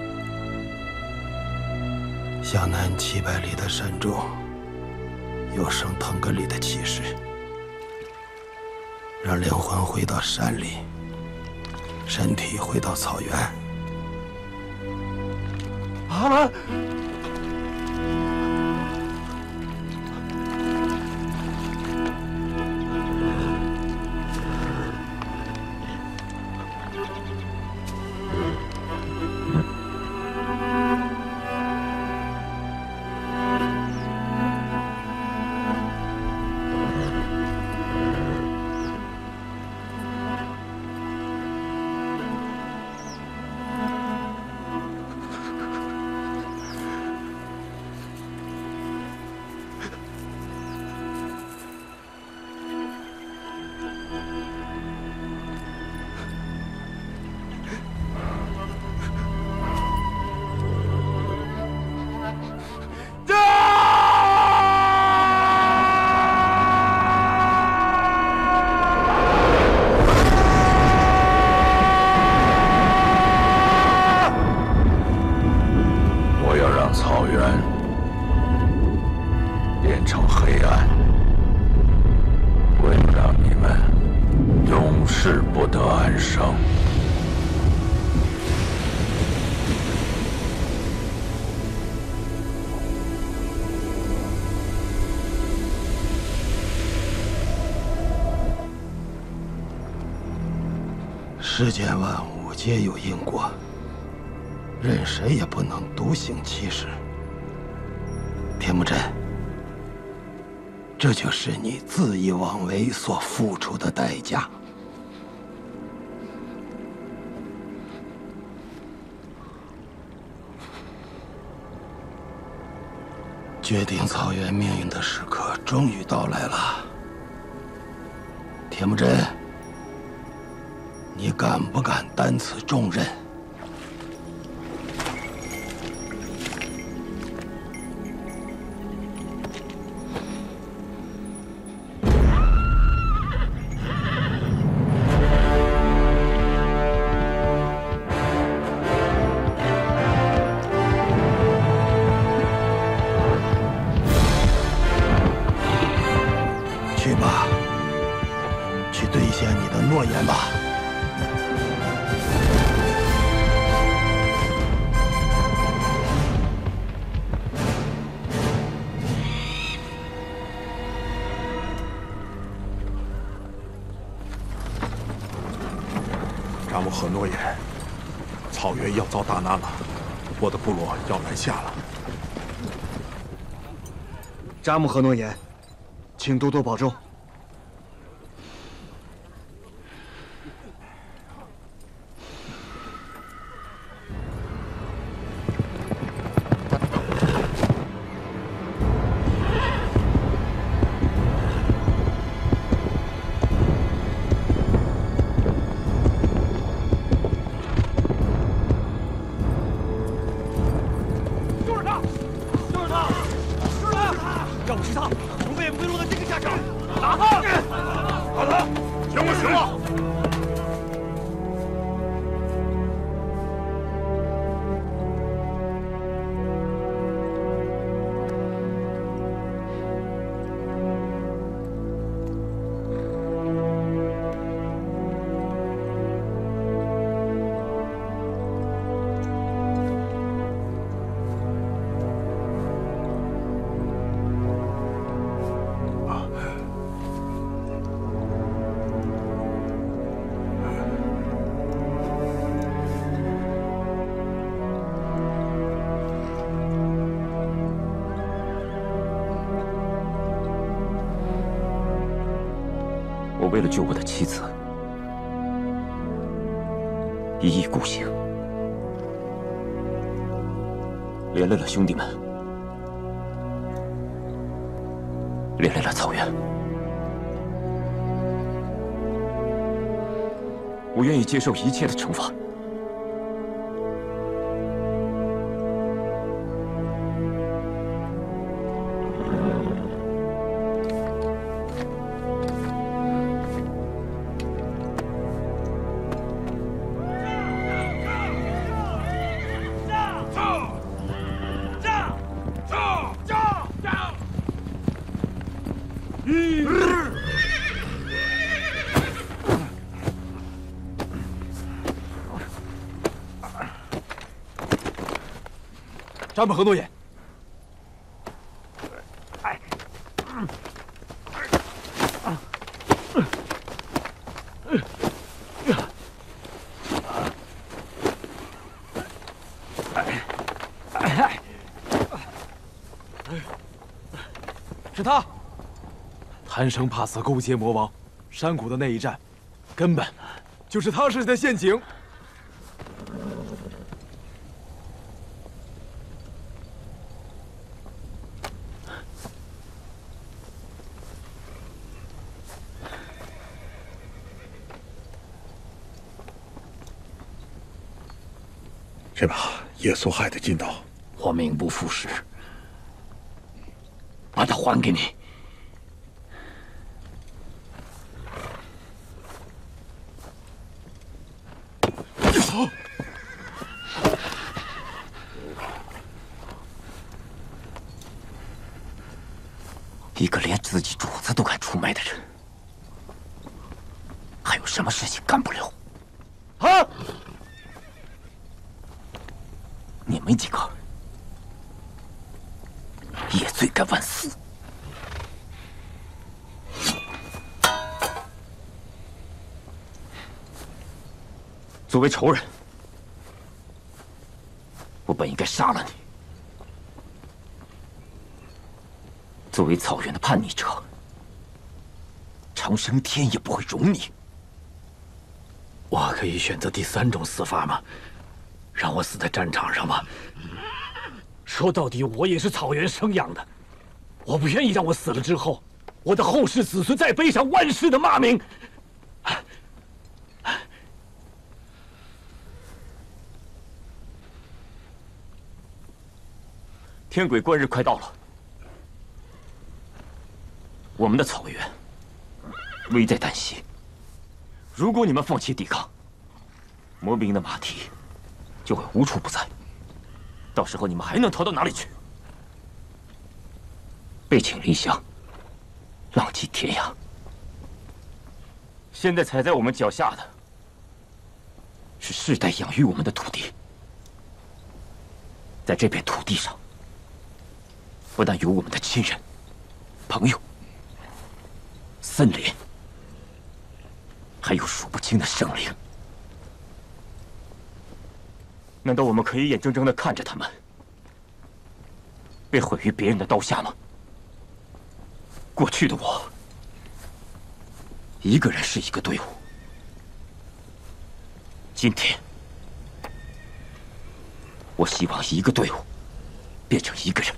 向南七百里的山中，有生腾格里的气势。让灵魂回到山里，身体回到草原。 阿兰。 世间万物皆有因果，任谁也不能独行其事。田木真，这就是你恣意妄为所付出的代价。决定草原命运的时刻终于到来了，田木真。 你敢不敢担此重任？去吧，去兑现你的诺言吧。 扎木合诺言，草原要遭大难了，我的部落要南下了。 扎木合诺言，请多多保重。 要不是他，我们也不会落到这个下场。打！ 为了救我的妻子，一意孤行，连累了兄弟们，连累了草原。我愿意接受一切的惩罚。 张本和诺言。 哎， 是他，贪生怕死勾结魔王，山谷的那一战，根本就是他设的陷阱。 是吧？耶稣害的尽到， 我命不副实，把它还给你。一个连自己主子都敢出卖的人，还有什么事情干不了？啊！ 你们几个也罪该万死！作为仇人，我本应该杀了你；作为草原的叛逆者，长生天也不会容你。我可以选择第三种死法吗？ 让我死在战场上吧。说到底，我也是草原生养的，我不愿意让我死了之后，我的后世子孙再背上万世的骂名。天鬼关日快到了，我们的草原危在旦夕。如果你们放弃抵抗，魔兵的马蹄 就会无处不在，到时候你们还能逃到哪里去？背井离乡，浪迹天涯。现在踩在我们脚下的，是世代养育我们的土地。在这片土地上，不但有我们的亲人、朋友、森林，还有数不清的生灵。 难道我们可以眼睁睁地看着他们被毁于别人的刀下吗？过去的我，一个人是一个队伍。今天，我希望一个队伍变成一个人，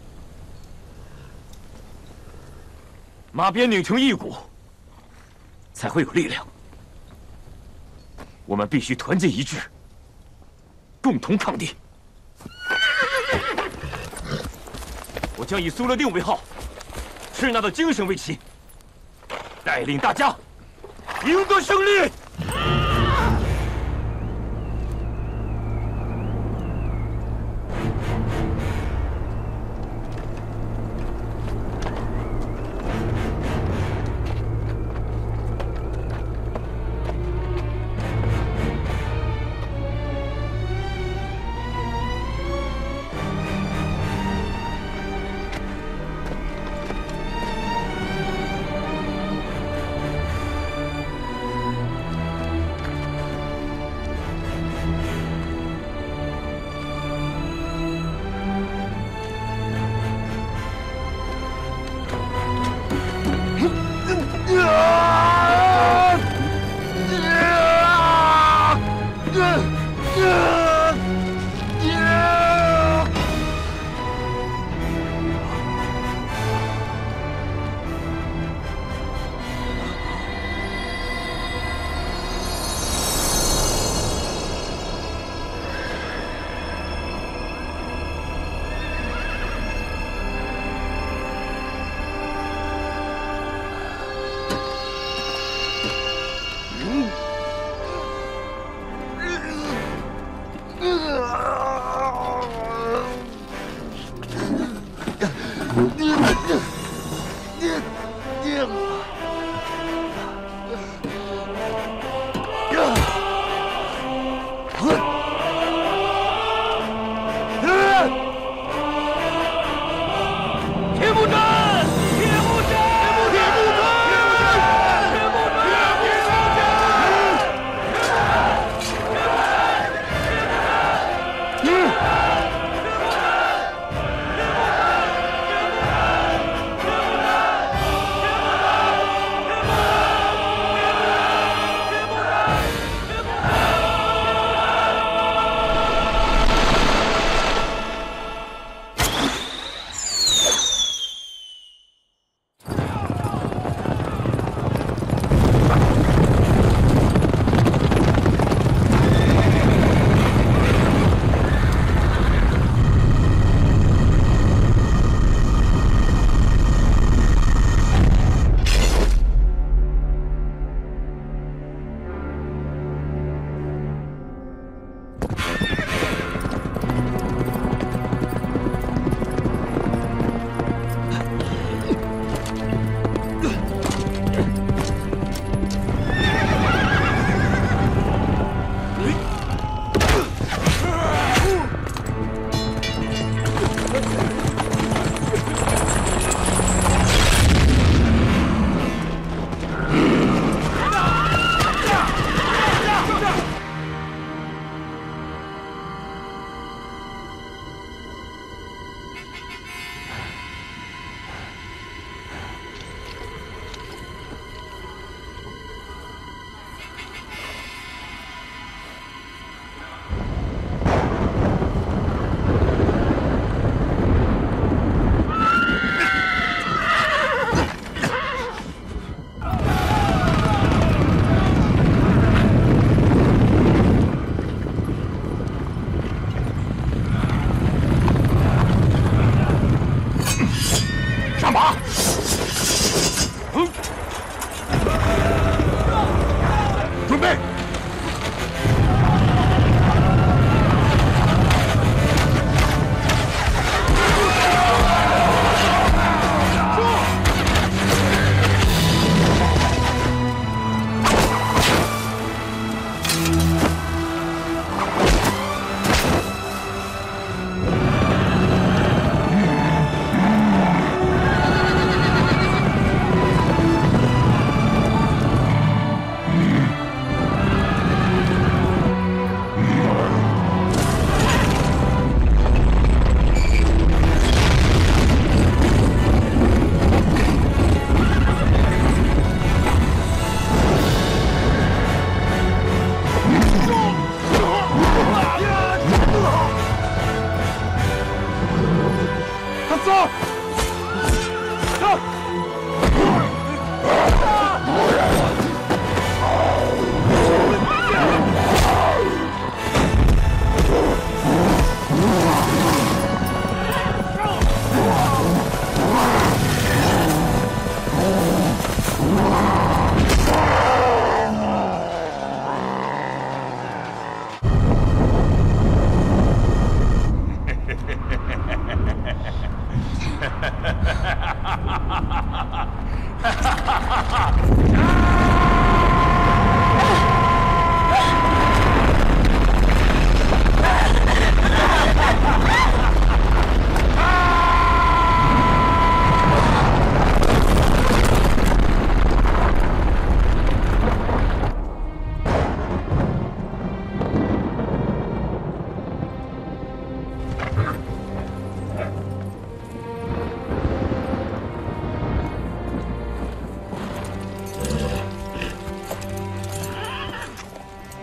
马鞭拧成一股，才会有力量。我们必须团结一致。 共同抗敌！我将以苏勒定为号，赤纳的精神为旗，带领大家赢得胜利！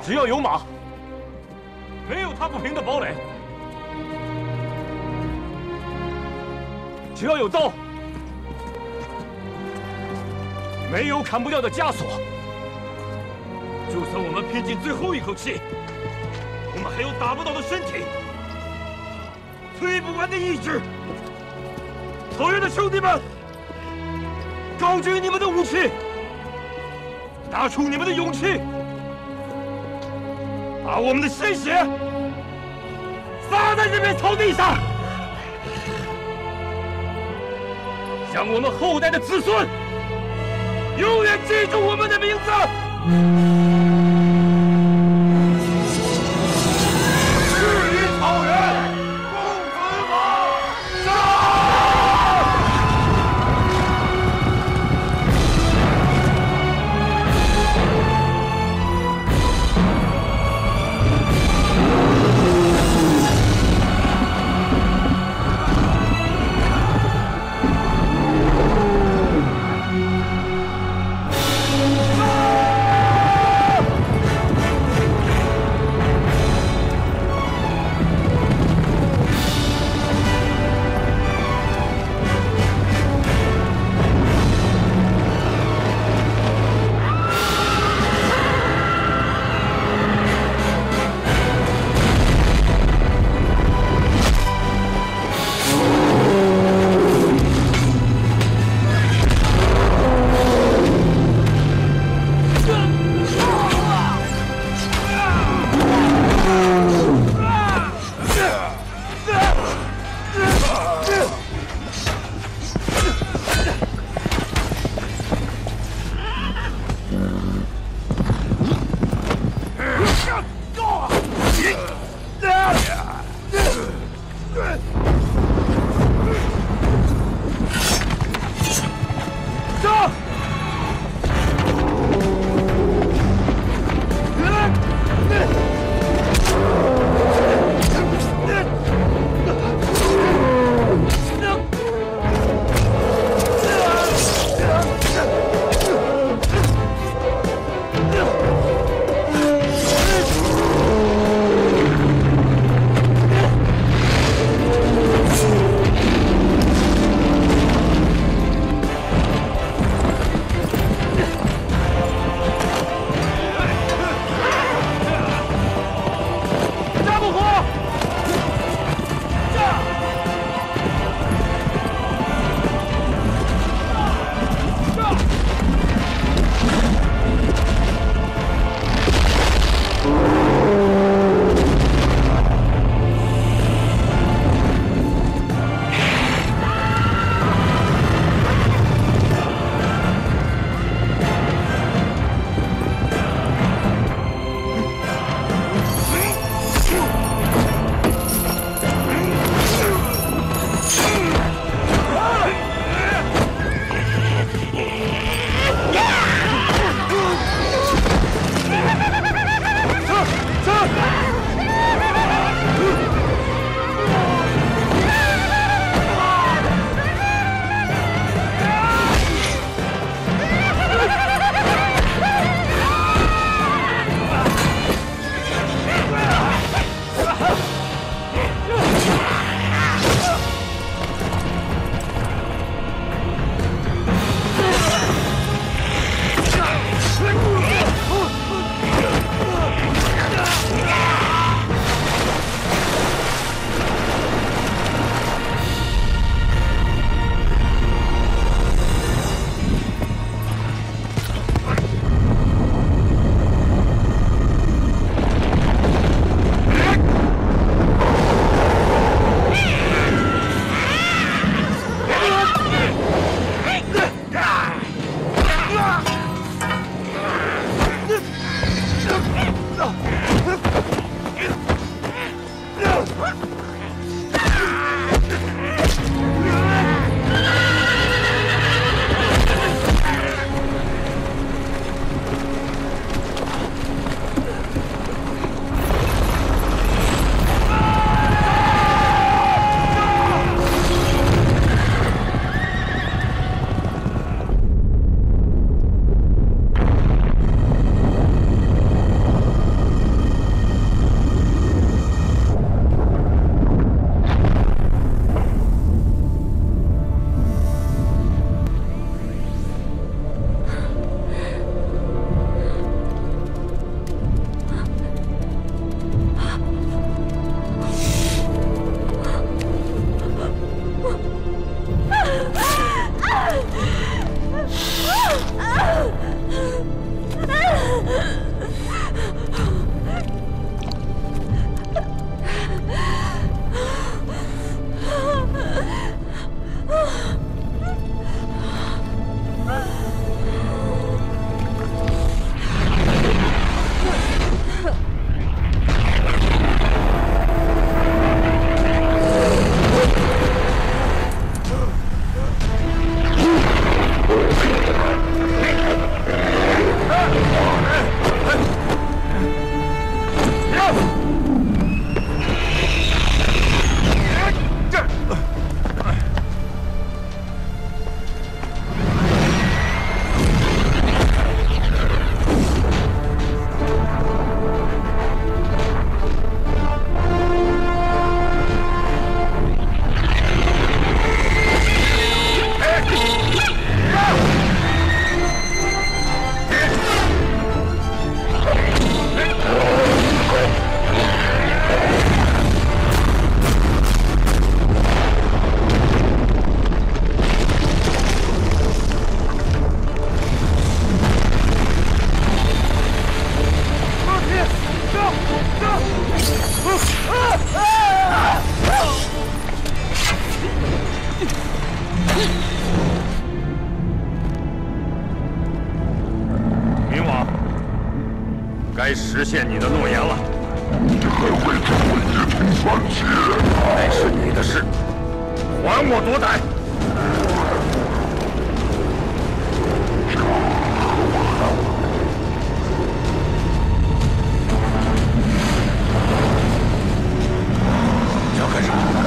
只要有马，没有踏不平的堡垒；只要有刀，没有砍不掉的枷锁。就算我们拼尽最后一口气，我们还有打不倒的身体，摧不完的意志。草原的兄弟们，高举你们的武器，拿出你们的勇气，把我们的鲜血洒在这片草地上，向我们后代的子孙永远记住我们的名字。 该实现你的诺言了。 你还会跟我一同算计？ 那是你的事，还我夺胆！ 要干什么？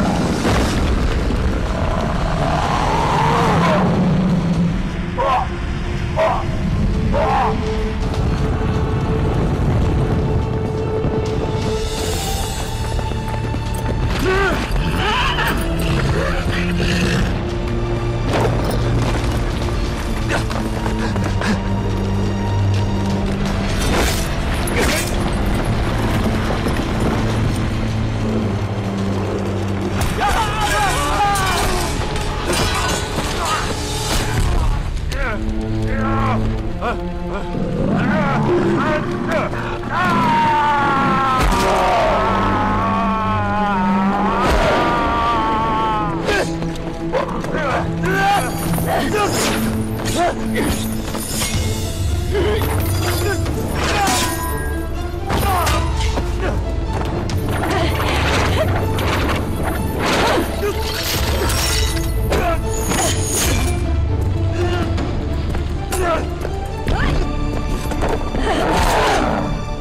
你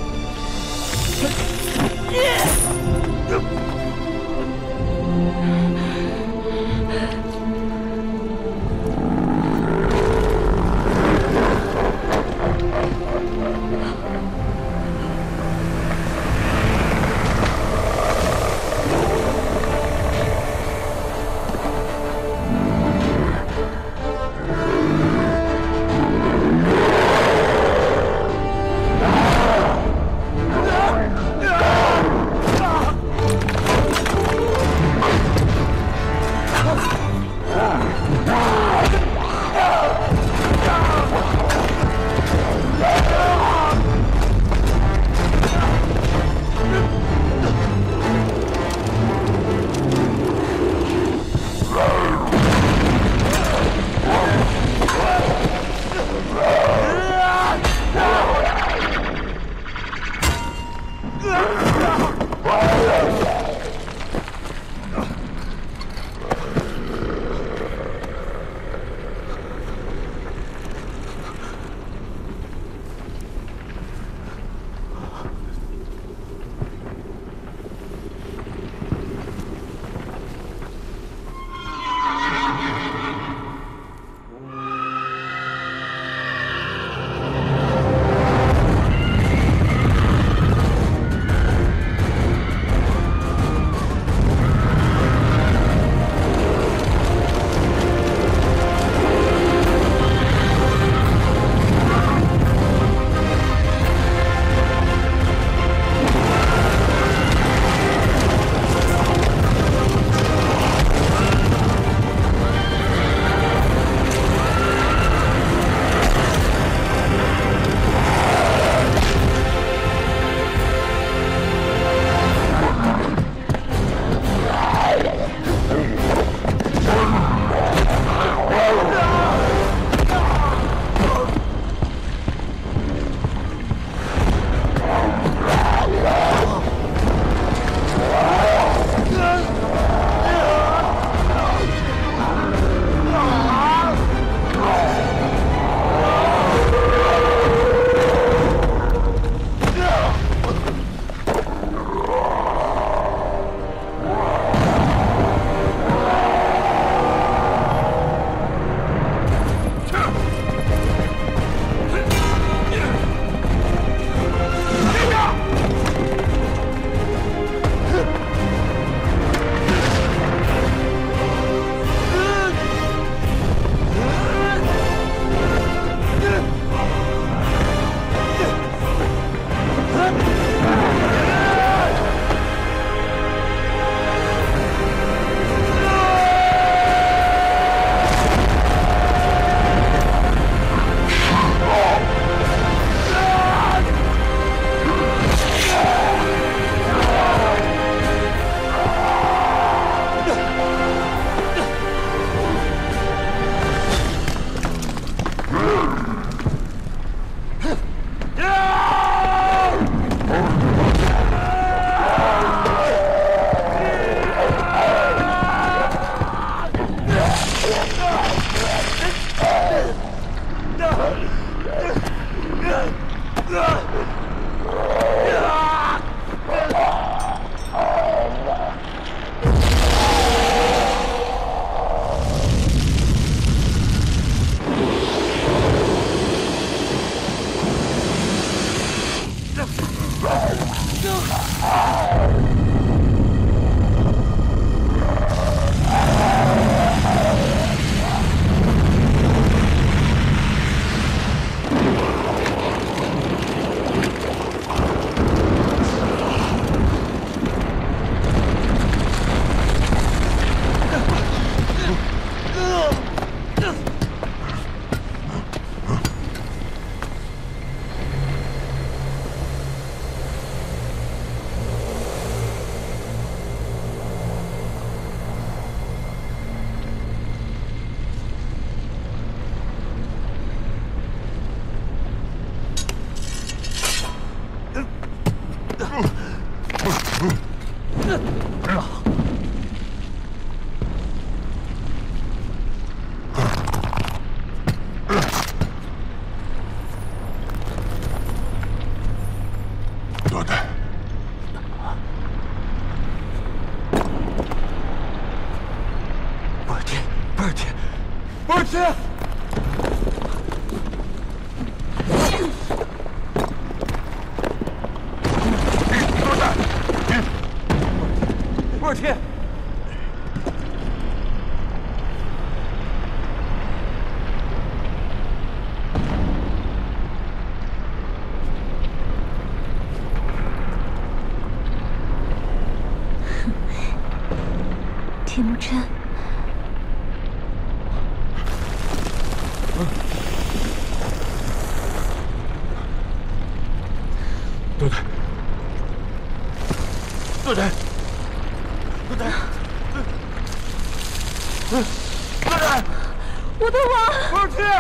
铁木真， 队队，队队，队队，队队， 我的王， 不是去。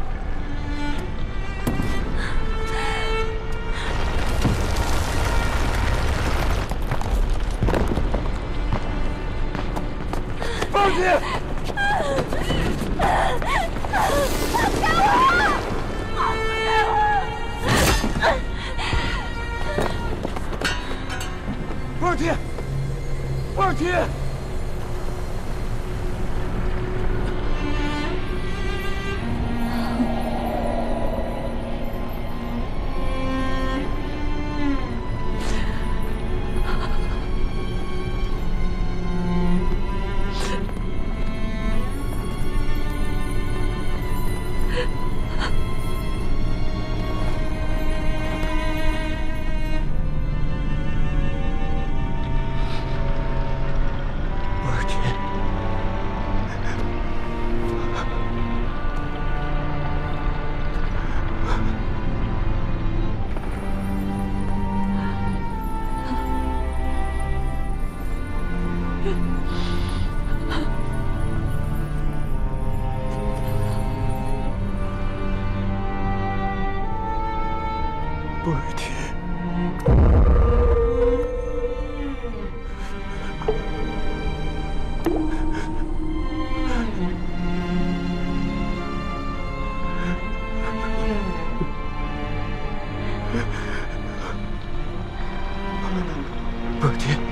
放弃！波尔提，波尔提！波尔提，波尔提，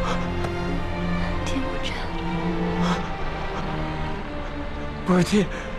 铁木真， 波尔提。